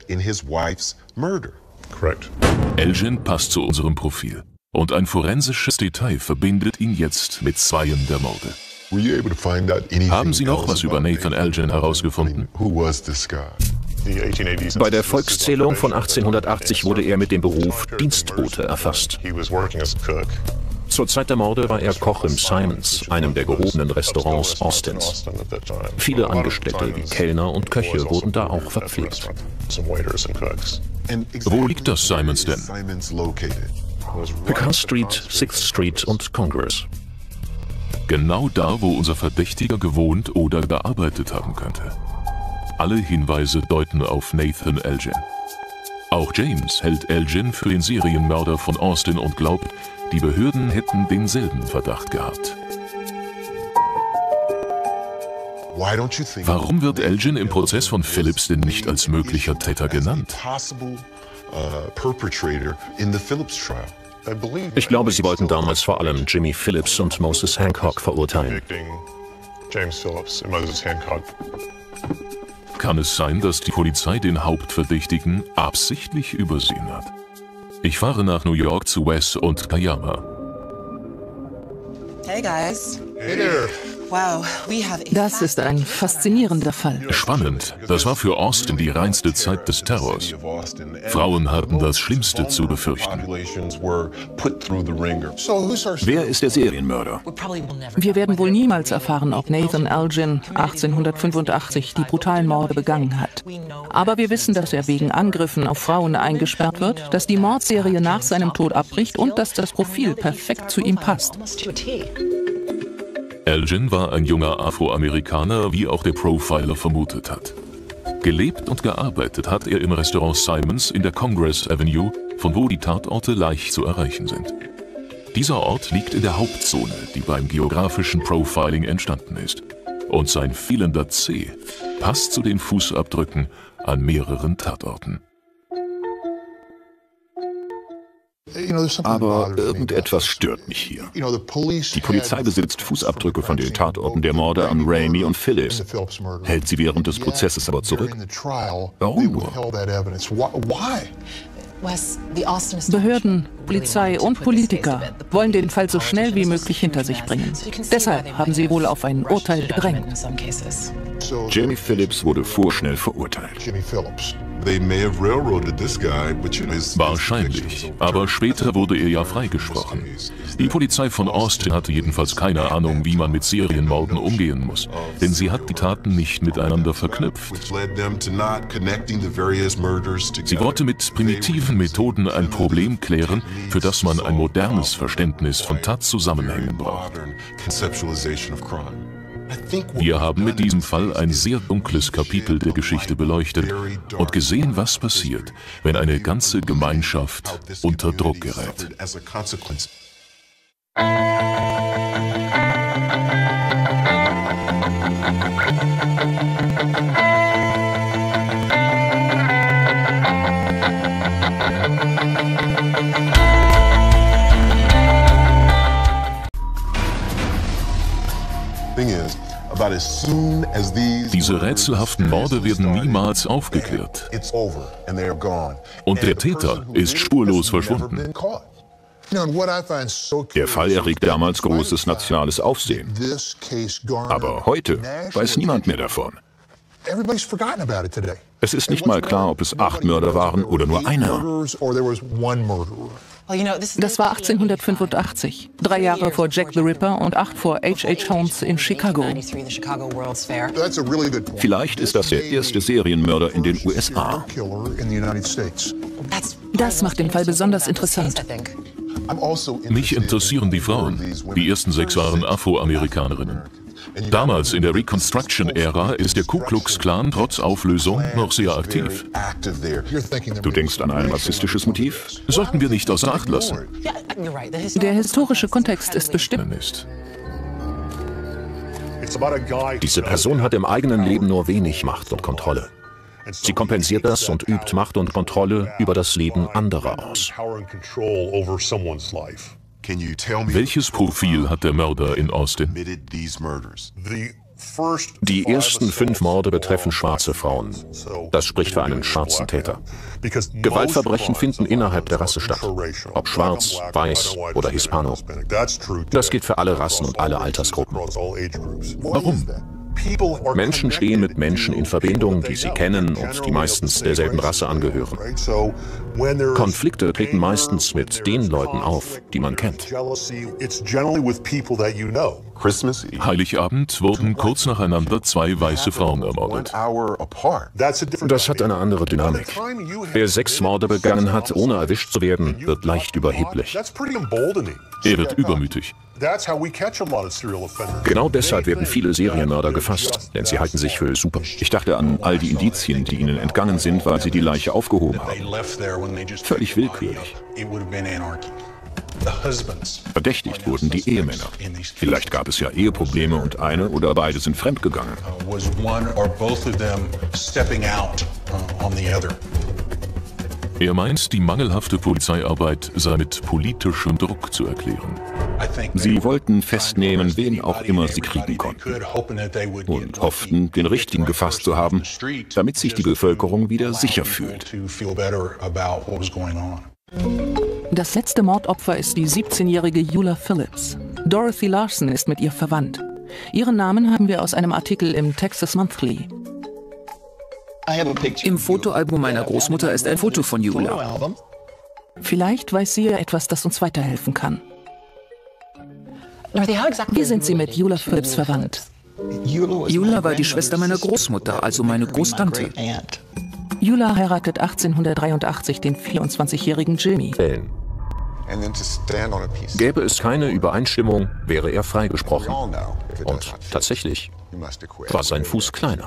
Elgin passt zu unserem Profil. Und ein forensisches Detail verbindet ihn jetzt mit 2 der Morde. Haben Sie noch was über Nathan Elgin herausgefunden? Bei der Volkszählung von 1880 wurde er mit dem Beruf Dienstbote erfasst. Zur Zeit der Morde war er Koch im Simons, einem der gehobenen Restaurants Austins. Viele Angestellte wie Kellner und Köche wurden da auch verpflegt. Wo liegt das Simons denn? Picard Street, 6th Street und Congress. Genau da, wo unser Verdächtiger gewohnt oder gearbeitet haben könnte. Alle Hinweise deuten auf Nathan Elgin. Auch James hält Elgin für den Serienmörder von Austin und glaubt, die Behörden hätten denselben Verdacht gehabt. Warum wird Elgin im Prozess von Phillips denn nicht als möglicher Täter genannt? Ich glaube, sie wollten damals vor allem Jimmy Phillips und Moses Hancock verurteilen. Kann es sein, dass die Polizei den Hauptverdächtigen absichtlich übersehen hat? Ich fahre nach New York zu Wes und Kayama. Hey guys. Hey there. Wow, Das ist ein faszinierender Fall. Spannend. Das war für Austin die reinste Zeit des Terrors. Frauen hatten das Schlimmste zu befürchten. Wer ist der Serienmörder? Wir werden wohl niemals erfahren, ob Nathan Elgin 1885 die brutalen Morde begangen hat. Aber wir wissen, dass er wegen Angriffen auf Frauen eingesperrt wird, dass die Mordserie nach seinem Tod abbricht und dass das Profil perfekt zu ihm passt. Elgin war ein junger Afroamerikaner, wie auch der Profiler vermutet hat. Gelebt und gearbeitet hat er im Restaurant Simons in der Congress Avenue, von wo die Tatorte leicht zu erreichen sind. Dieser Ort liegt in der Hauptzone, die beim geografischen Profiling entstanden ist. Und sein fehlender Zeh passt zu den Fußabdrücken an mehreren Tatorten. Aber irgendetwas stört mich hier. Die Polizei besitzt Fußabdrücke von den Tatorten der Morde an Ramey und Phillips, hält sie während des Prozesses aber zurück. Warum nur? Behörden, Polizei und Politiker wollen den Fall so schnell wie möglich hinter sich bringen. Deshalb haben sie wohl auf ein Urteil gedrängt. Jimmy Phillips wurde vorschnell verurteilt. Wahrscheinlich, aber später wurde er ja freigesprochen. Die Polizei von Austin hatte jedenfalls keine Ahnung, wie man mit Serienmorden umgehen muss, denn sie hat die Taten nicht miteinander verknüpft. Sie wollte mit primitiven Methoden ein Problem klären, für das man ein modernes Verständnis von Tatzusammenhängen braucht. Wir haben mit diesem Fall ein sehr dunkles Kapitel der Geschichte beleuchtet und gesehen, was passiert, wenn eine ganze Gemeinschaft unter Druck gerät. Diese rätselhaften Morde werden niemals aufgeklärt. Und der Täter ist spurlos verschwunden. Der Fall erregte damals großes nationales Aufsehen. Aber heute weiß niemand mehr davon. Es ist nicht mal klar, ob es 8 Mörder waren oder nur einer. Das war 1885, 3 Jahre vor Jack the Ripper und 8 vor H.H. Holmes in Chicago. Vielleicht ist das der erste Serienmörder in den USA. Das macht den Fall besonders interessant. Mich interessieren die Frauen. Die ersten 6 waren Afroamerikanerinnen. Damals in der Reconstruction-Ära ist der Ku Klux Klan trotz Auflösung noch sehr aktiv. Du denkst an ein rassistisches Motiv? Sollten wir nicht außer Acht lassen. Der historische Kontext ist bestimmend. Diese Person hat im eigenen Leben nur wenig Macht und Kontrolle. Sie kompensiert das und übt Macht und Kontrolle über das Leben anderer aus. Welches Profil hat der Mörder in Austin? Die ersten 5 Morde betreffen schwarze Frauen. Das spricht für einen schwarzen Täter. Gewaltverbrechen finden innerhalb der Rasse statt, ob schwarz, weiß oder Hispano. Das gilt für alle Rassen und alle Altersgruppen. Warum? Menschen stehen mit Menschen in Verbindung, die sie kennen und die meistens derselben Rasse angehören. Konflikte treten meistens mit den Leuten auf, die man kennt. Heiligabend wurden kurz nacheinander 2 weiße Frauen ermordet. Das hat eine andere Dynamik. Wer 6 Morde begangen hat, ohne erwischt zu werden, wird leicht überheblich. Er wird übermütig. Genau deshalb werden viele Serienmörder gefasst, denn sie halten sich für super. Ich dachte an all die Indizien, die ihnen entgangen sind, weil sie die Leiche aufgehoben haben. Völlig willkürlich. Verdächtigt wurden die Ehemänner. Vielleicht gab es ja Eheprobleme und eine oder beide sind fremdgegangen. Er meint, die mangelhafte Polizeiarbeit sei mit politischem Druck zu erklären. Sie wollten festnehmen, wen auch immer sie kriegen konnten. Und hofften, den Richtigen gefasst zu haben, damit sich die Bevölkerung wieder sicher fühlt. Das letzte Mordopfer ist die 17-jährige Eula Phillips. Dorothy Larson ist mit ihr verwandt. Ihren Namen haben wir aus einem Artikel im Texas Monthly. Im Fotoalbum meiner Großmutter ist ein Foto von Eula. Vielleicht weiß sie ja etwas, das uns weiterhelfen kann. Wie sind Sie mit Eula Phillips verwandt? Eula war die Schwester meiner Großmutter, also meine Großtante. Eula heiratet 1883 den 24-jährigen Jimmy. Gäbe es keine Übereinstimmung, wäre er freigesprochen. Und tatsächlich war sein Fuß kleiner.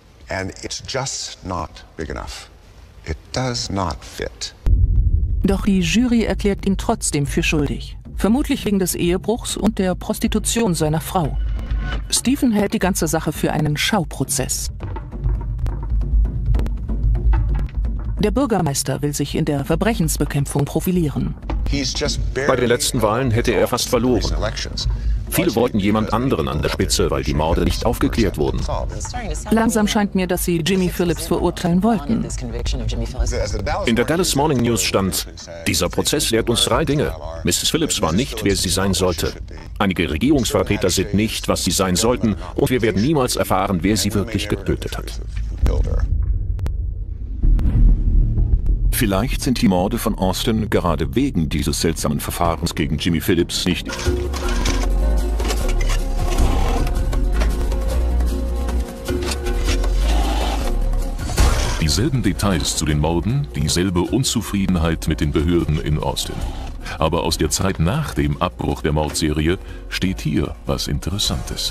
Doch die Jury erklärt ihn trotzdem für schuldig. Vermutlich wegen des Ehebruchs und der Prostitution seiner Frau. Stephen hält die ganze Sache für einen Schauprozess. Der Bürgermeister will sich in der Verbrechensbekämpfung profilieren. Bei den letzten Wahlen hätte er fast verloren. Viele wollten jemand anderen an der Spitze, weil die Morde nicht aufgeklärt wurden. Langsam scheint mir, dass sie Jimmy Phillips verurteilen wollten. In der Dallas Morning News stand: Dieser Prozess lehrt uns 3 Dinge. Mrs. Phillips war nicht, wer sie sein sollte. Einige Regierungsvertreter sind nicht, was sie sein sollten. Und wir werden niemals erfahren, wer sie wirklich getötet hat. Vielleicht sind die Morde von Austin gerade wegen dieses seltsamen Verfahrens gegen Jimmy Phillips nicht. Dieselben Details zu den Morden, dieselbe Unzufriedenheit mit den Behörden in Austin. Aber aus der Zeit nach dem Abbruch der Mordserie steht hier was Interessantes.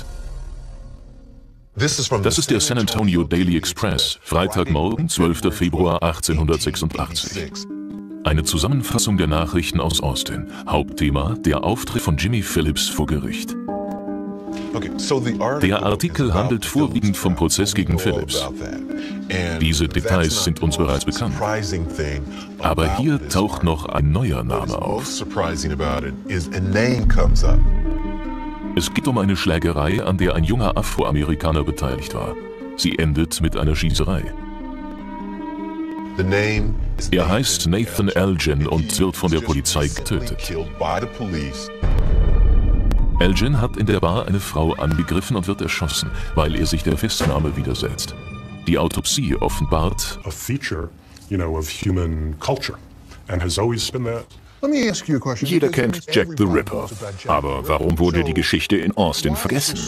Das ist der San Antonio Daily Express, Freitagmorgen, 12. Februar 1886. Eine Zusammenfassung der Nachrichten aus Austin. Hauptthema: der Auftritt von Jimmy Phillips vor Gericht. Der Artikel handelt vorwiegend vom Prozess gegen Phillips. Diese Details sind uns bereits bekannt. Aber hier taucht noch ein neuer Name auf. Es geht um eine Schlägerei, an der ein junger Afroamerikaner beteiligt war. Sie endet mit einer Schießerei. Er heißt Nathan Elgin und wird von der Polizei getötet. Elgin hat in der Bar eine Frau angegriffen und wird erschossen, weil er sich der Festnahme widersetzt. Die Autopsie offenbart, Jeder kennt Jack the Ripper. Aber warum wurde die Geschichte in Austin vergessen?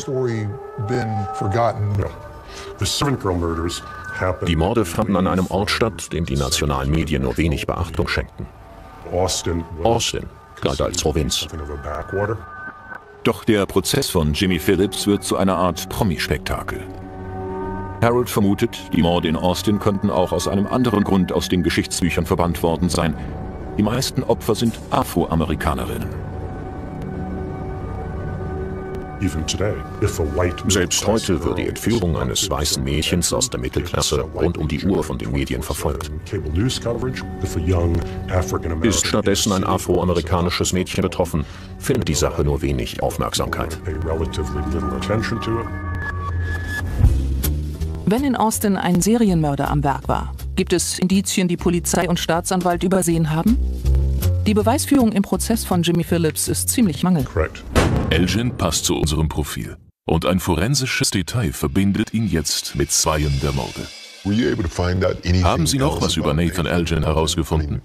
Die Morde fanden an einem Ort statt, dem die nationalen Medien nur wenig Beachtung schenkten. Austin galt als Provinz. Doch der Prozess von Jimmy Phillips wird zu einer Art Promi-Spektakel. Harold vermutet, die Morde in Austin könnten auch aus einem anderen Grund aus den Geschichtsbüchern verbannt worden sein. Die meisten Opfer sind Afroamerikanerinnen. Selbst heute wird die Entführung eines weißen Mädchens aus der Mittelklasse rund um die Uhr von den Medien verfolgt. Ist stattdessen ein afroamerikanisches Mädchen betroffen, findet die Sache nur wenig Aufmerksamkeit. Wenn in Austin ein Serienmörder am Werk war, gibt es Indizien, die Polizei und Staatsanwalt übersehen haben? Die Beweisführung im Prozess von Jimmy Phillips ist ziemlich mangelhaft. Elgin passt zu unserem Profil. Und ein forensisches Detail verbindet ihn jetzt mit zweien der Morde. Haben Sie noch was über Nathan Elgin herausgefunden?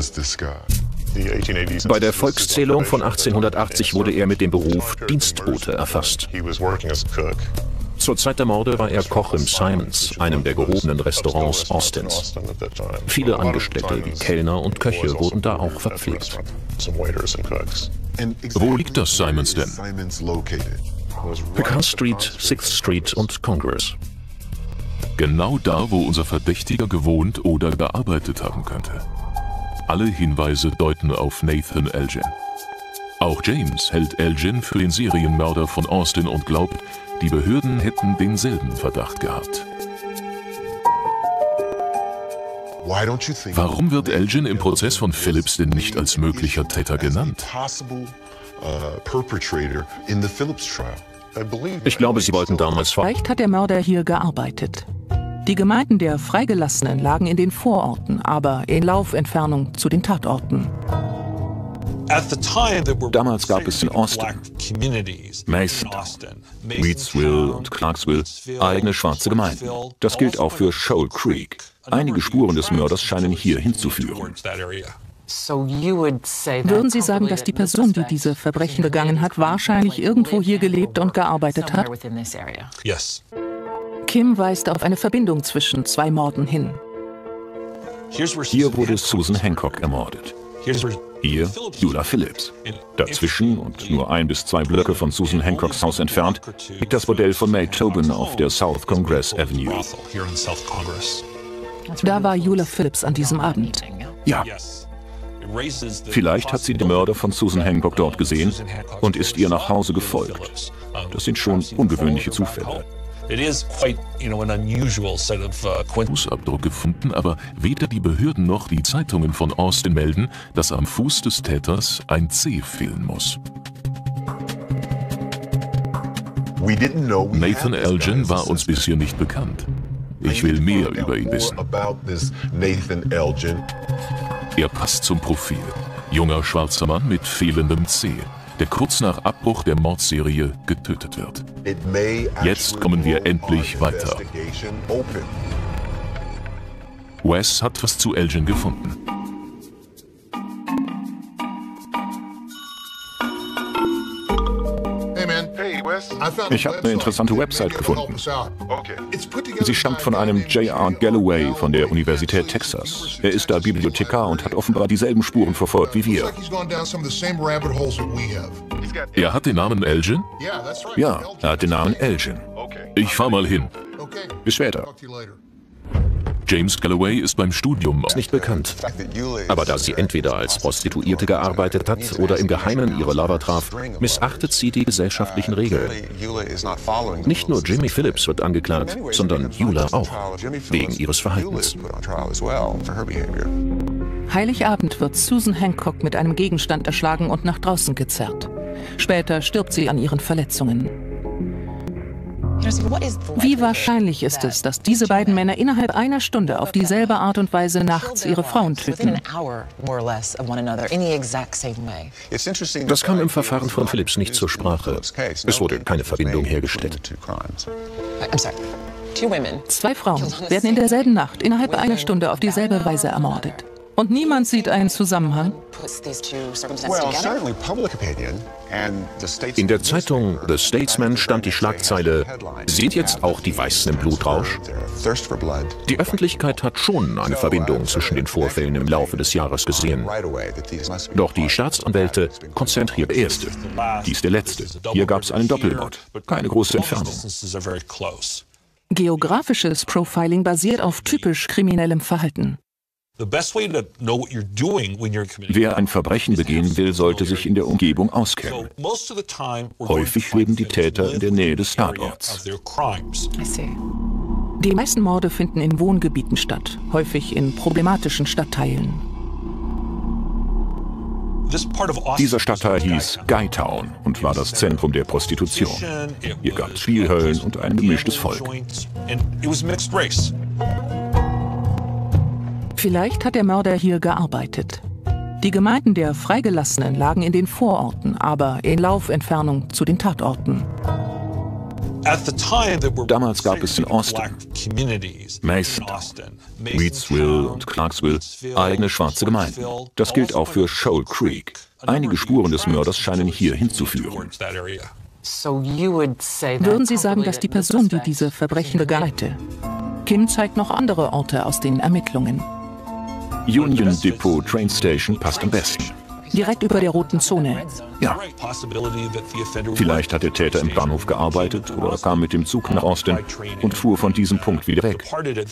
Bei der Volkszählung von 1880 wurde er mit dem Beruf Dienstbote erfasst. Zur Zeit der Morde war er Koch im Simons, einem der gehobenen Restaurants Austins. Viele Angestellte wie Kellner und Köche wurden da auch verpflegt. Wo liegt das Simons denn? Picard Street, 6th Street und Congress. Genau da, wo unser Verdächtiger gewohnt oder gearbeitet haben könnte. Alle Hinweise deuten auf Nathan Elgin. Auch James hält Elgin für den Serienmörder von Austin und glaubt, die Behörden hätten denselben Verdacht gehabt. Warum wird Elgin im Prozess von Phillips denn nicht als möglicher Täter genannt? Ich glaube, sie wollten damals Vielleicht hat der Mörder hier gearbeitet. Die Gemeinden der Freigelassenen lagen in den Vororten, aber in Laufentfernung zu den Tatorten. Damals gab es in Austin, Mason, Reedsville und Clarksville eigene schwarze Gemeinden. Das gilt auch für Shoal Creek. Einige Spuren des Mörders scheinen hier hinzuführen. Würden Sie sagen, dass die Person, die diese Verbrechen begangen hat, wahrscheinlich irgendwo hier gelebt und gearbeitet hat? Kim weist auf eine Verbindung zwischen zwei Morden hin. Hier wurde Susan Hancock ermordet. Hier Eula Phillips. Dazwischen und nur 1 bis 2 Blöcke von Susan Hancocks Haus entfernt liegt das Bordell von May Tobin auf der South Congress Avenue. Da war Eula Phillips an diesem Abend. Ja. Vielleicht hat sie den Mörder von Susan Hancock dort gesehen und ist ihr nach Hause gefolgt. Das sind schon ungewöhnliche Zufälle. Fußabdruck gefunden, aber weder die Behörden noch die Zeitungen von Austin melden, dass am Fuß des Täters ein C fehlen muss. Nathan Elgin war uns bisher nicht bekannt. Ich will mehr über ihn wissen. Er passt zum Profil. Junger schwarzer Mann mit fehlendem C, der kurz nach Abbruch der Mordserie getötet wird. Jetzt kommen wir endlich weiter. Wes hat was zu Elgin gefunden. Ich habe eine interessante Website gefunden. Sie stammt von einem J.R. Galloway von der Universität Texas. Er ist da Bibliothekar und hat offenbar dieselben Spuren verfolgt wie wir. Er hat den Namen Elgin? Ja, er hat den Namen Elgin. Ich fahr mal hin. Bis später. James Galloway ist beim Studium nicht bekannt. Aber da sie entweder als Prostituierte gearbeitet hat oder im Geheimen ihre Lover traf, missachtet sie die gesellschaftlichen Regeln. Nicht nur Jimmy Phillips wird angeklagt, sondern Eula auch, wegen ihres Verhaltens. Heiligabend wird Susan Hancock mit einem Gegenstand erschlagen und nach draußen gezerrt. Später stirbt sie an ihren Verletzungen. Wie wahrscheinlich ist es, dass diese beiden Männer innerhalb einer Stunde auf dieselbe Art und Weise nachts ihre Frauen töten? Das kam im Verfahren von Phillips nicht zur Sprache. Es wurde keine Verbindung hergestellt. 2 Frauen werden in derselben Nacht innerhalb einer Stunde auf dieselbe Weise ermordet. Und niemand sieht einen Zusammenhang? In der Zeitung The Statesman stand die Schlagzeile: Seht jetzt auch die Weißen im Blutrausch? Die Öffentlichkeit hat schon eine Verbindung zwischen den Vorfällen im Laufe des Jahres gesehen. Doch die Staatsanwälte konzentriert erste. Dies der letzte. Hier gab es einen Doppelmord. Keine große Entfernung. Geografisches Profiling basiert auf typisch kriminellem Verhalten. Wer ein Verbrechen begehen will, sollte sich in der Umgebung auskennen. Häufig leben die Täter in der Nähe des Tatorts. Die meisten Morde finden in Wohngebieten statt, häufig in problematischen Stadtteilen. Dieser Stadtteil hieß Guytown und war das Zentrum der Prostitution. Hier gab es Spielhöllen und ein gemischtes Volk. Vielleicht hat der Mörder hier gearbeitet. Die Gemeinden der Freigelassenen lagen in den Vororten, aber in Laufentfernung zu den Tatorten. Damals gab es in Austin, Mason, Reidsville und Clarksville eigene schwarze Gemeinden. Das gilt auch für Shoal Creek. Einige Spuren des Mörders scheinen hier hinzuführen. Würden Sie sagen, dass die Person, die diese Verbrechen begehnte? Kim zeigt noch andere Orte aus den Ermittlungen. Union Depot Train Station passt am besten. Direkt über der roten Zone. Ja. Vielleicht hat der Täter im Bahnhof gearbeitet oder kam mit dem Zug nach Austin und fuhr von diesem Punkt wieder weg.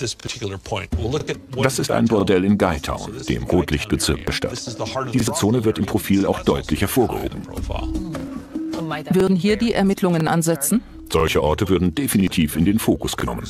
Das ist ein Bordell in Guytown, dem Rotlichtbezirk der Stadt. Diese Zone wird im Profil auch deutlich hervorgehoben. Würden hier die Ermittlungen ansetzen? Solche Orte würden definitiv in den Fokus genommen.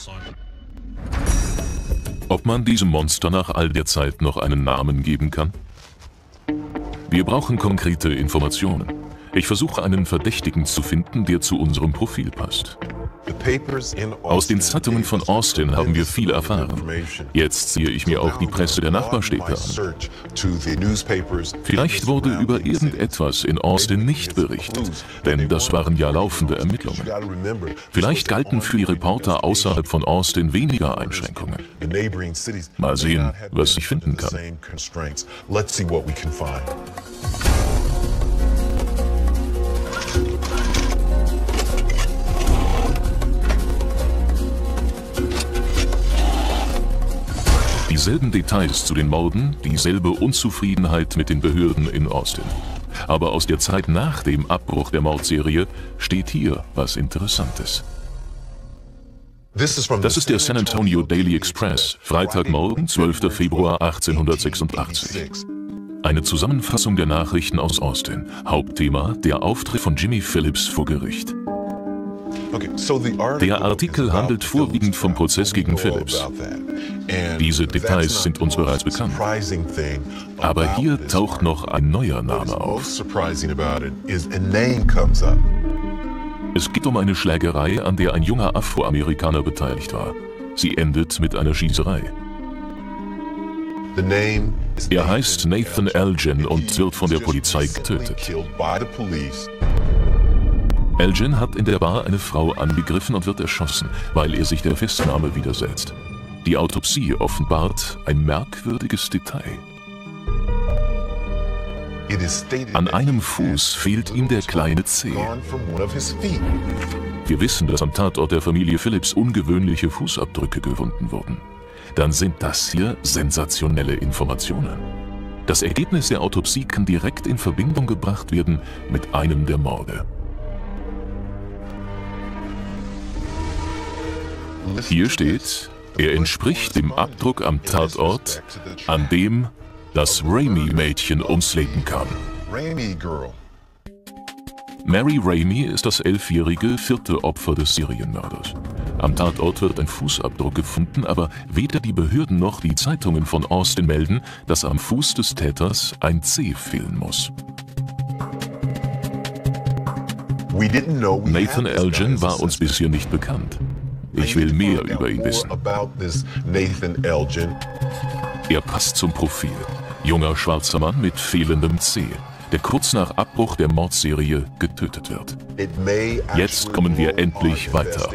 Ob man diesem Monster nach all der Zeit noch einen Namen geben kann? Wir brauchen konkrete Informationen. Ich versuche einen Verdächtigen zu finden, der zu unserem Profil passt. Aus den Zeitungen von Austin haben wir viel erfahren. Jetzt sehe ich mir auch die Presse der Nachbarstädte an. Vielleicht wurde über irgendetwas in Austin nicht berichtet, denn das waren ja laufende Ermittlungen. Vielleicht galten für die Reporter außerhalb von Austin weniger Einschränkungen. Mal sehen, was ich finden kann. Dieselben Details zu den Morden, dieselbe Unzufriedenheit mit den Behörden in Austin. Aber aus der Zeit nach dem Abbruch der Mordserie steht hier was Interessantes. Das ist der San Antonio Daily Express, Freitagmorgen, 12. Februar 1886. Eine Zusammenfassung der Nachrichten aus Austin. Hauptthema: der Auftritt von Jimmy Phillips vor Gericht. Der Artikel handelt vorwiegend vom Prozess gegen Phillips. Diese Details sind uns bereits bekannt. Aber hier taucht noch ein neuer Name auf. Es geht um eine Schlägerei, an der ein junger Afroamerikaner beteiligt war. Sie endet mit einer Schießerei. Er heißt Nathan Elgin und wird von der Polizei getötet. Elgin hat in der Bar eine Frau angegriffen und wird erschossen, weil er sich der Festnahme widersetzt. Die Autopsie offenbart ein merkwürdiges Detail. An einem Fuß fehlt ihm der kleine Zeh. Wir wissen, dass am Tatort der Familie Phillips ungewöhnliche Fußabdrücke gefunden wurden. Dann sind das hier sensationelle Informationen. Das Ergebnis der Autopsie kann direkt in Verbindung gebracht werden mit einem der Morde. Hier steht: Er entspricht dem Abdruck am Tatort, an dem das Ramey-Mädchen ums Leben kam. Mary Ramey ist das 11-jährige vierte Opfer des Serienmörders. Am Tatort wird ein Fußabdruck gefunden, aber weder die Behörden noch die Zeitungen von Austin melden, dass am Fuß des Täters ein Zeh fehlen muss. Nathan Elgin war uns bisher nicht bekannt. Ich will mehr über ihn wissen. Er passt zum Profil. Junger schwarzer Mann mit fehlendem Zeh, der kurz nach Abbruch der Mordserie getötet wird. Jetzt kommen wir endlich weiter.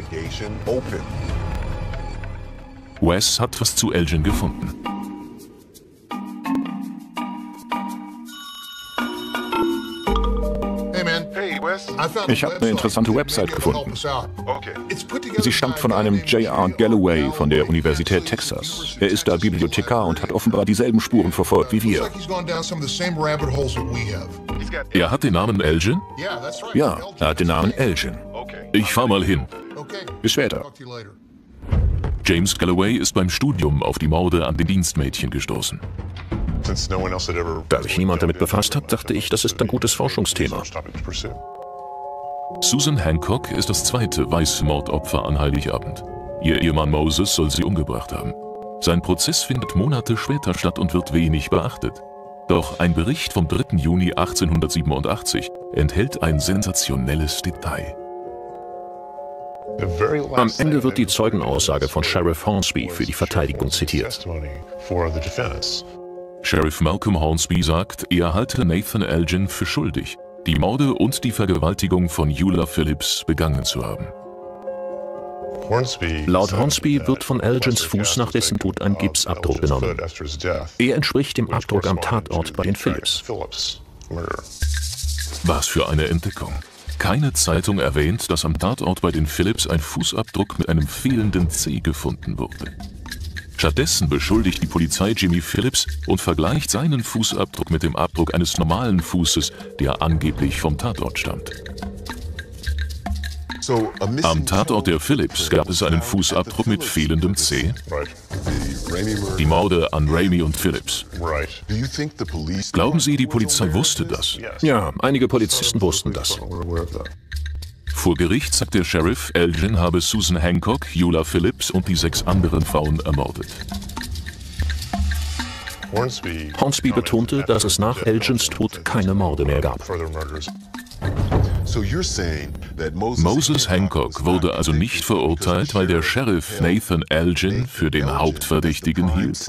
Wes hat was zu Elgin gefunden. Ich habe eine interessante Website gefunden. Sie stammt von einem J.R. Galloway von der Universität Texas. Er ist da Bibliothekar und hat offenbar dieselben Spuren verfolgt wie wir. Er hat den Namen Elgin? Ja, er hat den Namen Elgin. Ich fahr mal hin. Bis später. James Galloway ist beim Studium auf die Morde an den Dienstmädchen gestoßen. Da sich niemand damit befasst hat, dachte ich, das ist ein gutes Forschungsthema. Susan Hancock ist das zweite weiße Mordopfer an Heiligabend. Ihr Ehemann Moses soll sie umgebracht haben. Sein Prozess findet Monate später statt und wird wenig beachtet. Doch ein Bericht vom 3. Juni 1887 enthält ein sensationelles Detail. Am Ende wird die Zeugenaussage von Sheriff Hornsby für die Verteidigung zitiert. Sheriff Malcolm Hornsby sagt, er halte Nathan Elgin für schuldig, die Morde und die Vergewaltigung von Eula Phillips begangen zu haben. Laut Hornsby wird von Elgins Fuß nach dessen Tod ein Gipsabdruck genommen. Er entspricht dem Abdruck am Tatort bei den Phillips. Was für eine Entdeckung. Keine Zeitung erwähnt, dass am Tatort bei den Phillips ein Fußabdruck mit einem fehlenden Zeh gefunden wurde. Stattdessen beschuldigt die Polizei Jimmy Phillips und vergleicht seinen Fußabdruck mit dem Abdruck eines normalen Fußes, der angeblich vom Tatort stammt. Am Tatort der Phillips gab es einen Fußabdruck mit fehlendem Zeh. Die Morde an Ramey und Phillips. Glauben Sie, die Polizei wusste das? Ja, einige Polizisten wussten das. Vor Gericht sagt der Sheriff, Elgin habe Susan Hancock, Eula Phillips und die 6 anderen Frauen ermordet. Hornsby betonte, dass es nach Elgins Tod keine Morde mehr gab. Moses Hancock wurde also nicht verurteilt, weil der Sheriff Nathan Elgin für den Hauptverdächtigen hielt.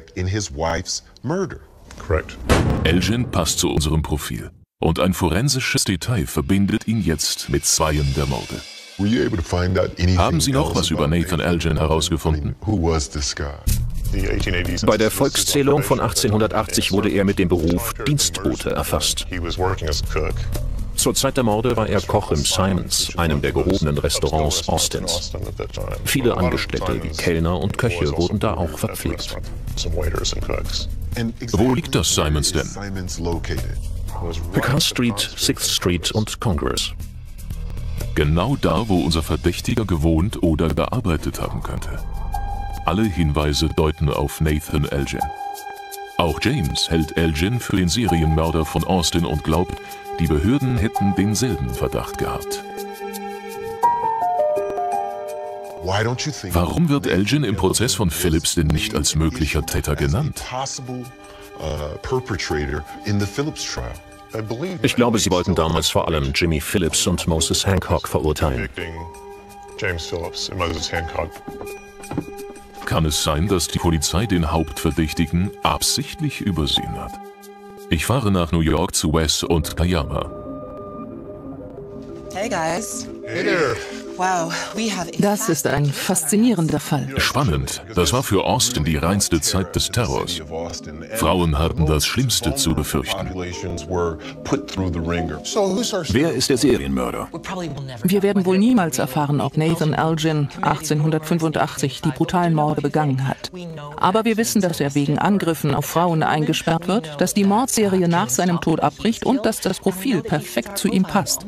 Elgin passt zu unserem Profil. Und ein forensisches Detail verbindet ihn jetzt mit 2 der Morde. Haben Sie noch was über Nathan Elgin herausgefunden? Bei der Volkszählung von 1880 wurde er mit dem Beruf Dienstbote erfasst. Zur Zeit der Morde war er Koch im Simons, einem der gehobenen Restaurants Austins. Viele Angestellte wie Kellner und Köche wurden da auch verpflegt. Wo liegt das Simons denn? Picard Street, 6th Street und Congress. Genau da, wo unser Verdächtiger gewohnt oder gearbeitet haben könnte. Alle Hinweise deuten auf Nathan Elgin. Auch James hält Elgin für den Serienmörder von Austin und glaubt, die Behörden hätten denselben Verdacht gehabt. Warum wird Elgin im Prozess von Phillips denn nicht als möglicher Täter genannt? Ich glaube, sie wollten damals vor allem Jimmy Phillips und Moses Hancock verurteilen. Kann es sein, dass die Polizei den Hauptverdächtigen absichtlich übersehen hat? Ich fahre nach New York zu Wes und Kayama. Hey guys. Hey there. Wow, Das ist ein faszinierender Fall. Spannend. Das war für Austin die reinste Zeit des Terrors. Frauen hatten das Schlimmste zu befürchten. Wer ist der Serienmörder? Wir werden wohl niemals erfahren, ob Nathan Elgin 1885 die brutalen Morde begangen hat. Aber wir wissen, dass er wegen Angriffen auf Frauen eingesperrt wird, dass die Mordserie nach seinem Tod abbricht und dass das Profil perfekt zu ihm passt.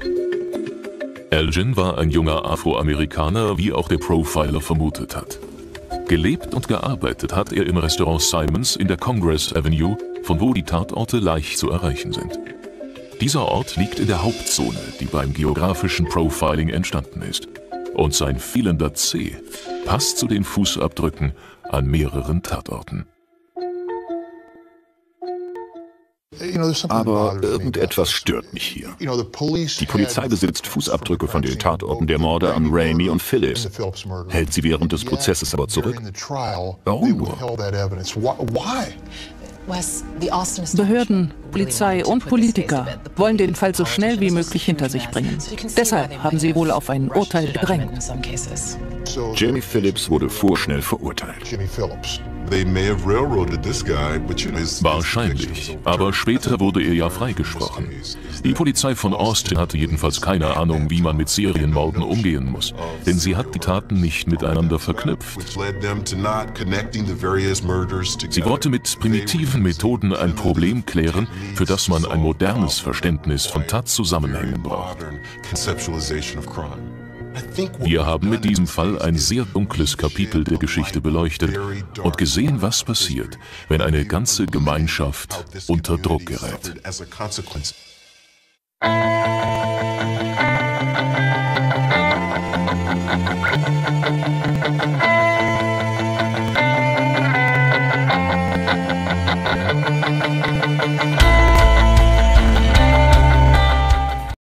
Elgin war ein junger Afroamerikaner, wie auch der Profiler vermutet hat. Gelebt und gearbeitet hat er im Restaurant Simons in der Congress Avenue, von wo die Tatorte leicht zu erreichen sind. Dieser Ort liegt in der Hauptzone, die beim geografischen Profiling entstanden ist. Und sein fehlender Zeh passt zu den Fußabdrücken an mehreren Tatorten. Aber irgendetwas stört mich hier. Die Polizei besitzt Fußabdrücke von den Tatorten der Morde an Ramey und Phillips, hält sie während des Prozesses aber zurück. Warum nur? Behörden, Polizei und Politiker wollen den Fall so schnell wie möglich hinter sich bringen. Deshalb haben sie wohl auf ein Urteil gedrängt. Jimmy Phillips wurde vorschnell verurteilt. Wahrscheinlich, aber später wurde er ja freigesprochen. Die Polizei von Austin hatte jedenfalls keine Ahnung, wie man mit Serienmorden umgehen muss, denn sie hat die Taten nicht miteinander verknüpft. Sie wollte mit primitiven Methoden ein Problem klären, für das man ein modernes Verständnis von Tatzusammenhängen braucht. Wir haben mit diesem Fall ein sehr dunkles Kapitel der Geschichte beleuchtet und gesehen, was passiert, wenn eine ganze Gemeinschaft unter Druck gerät.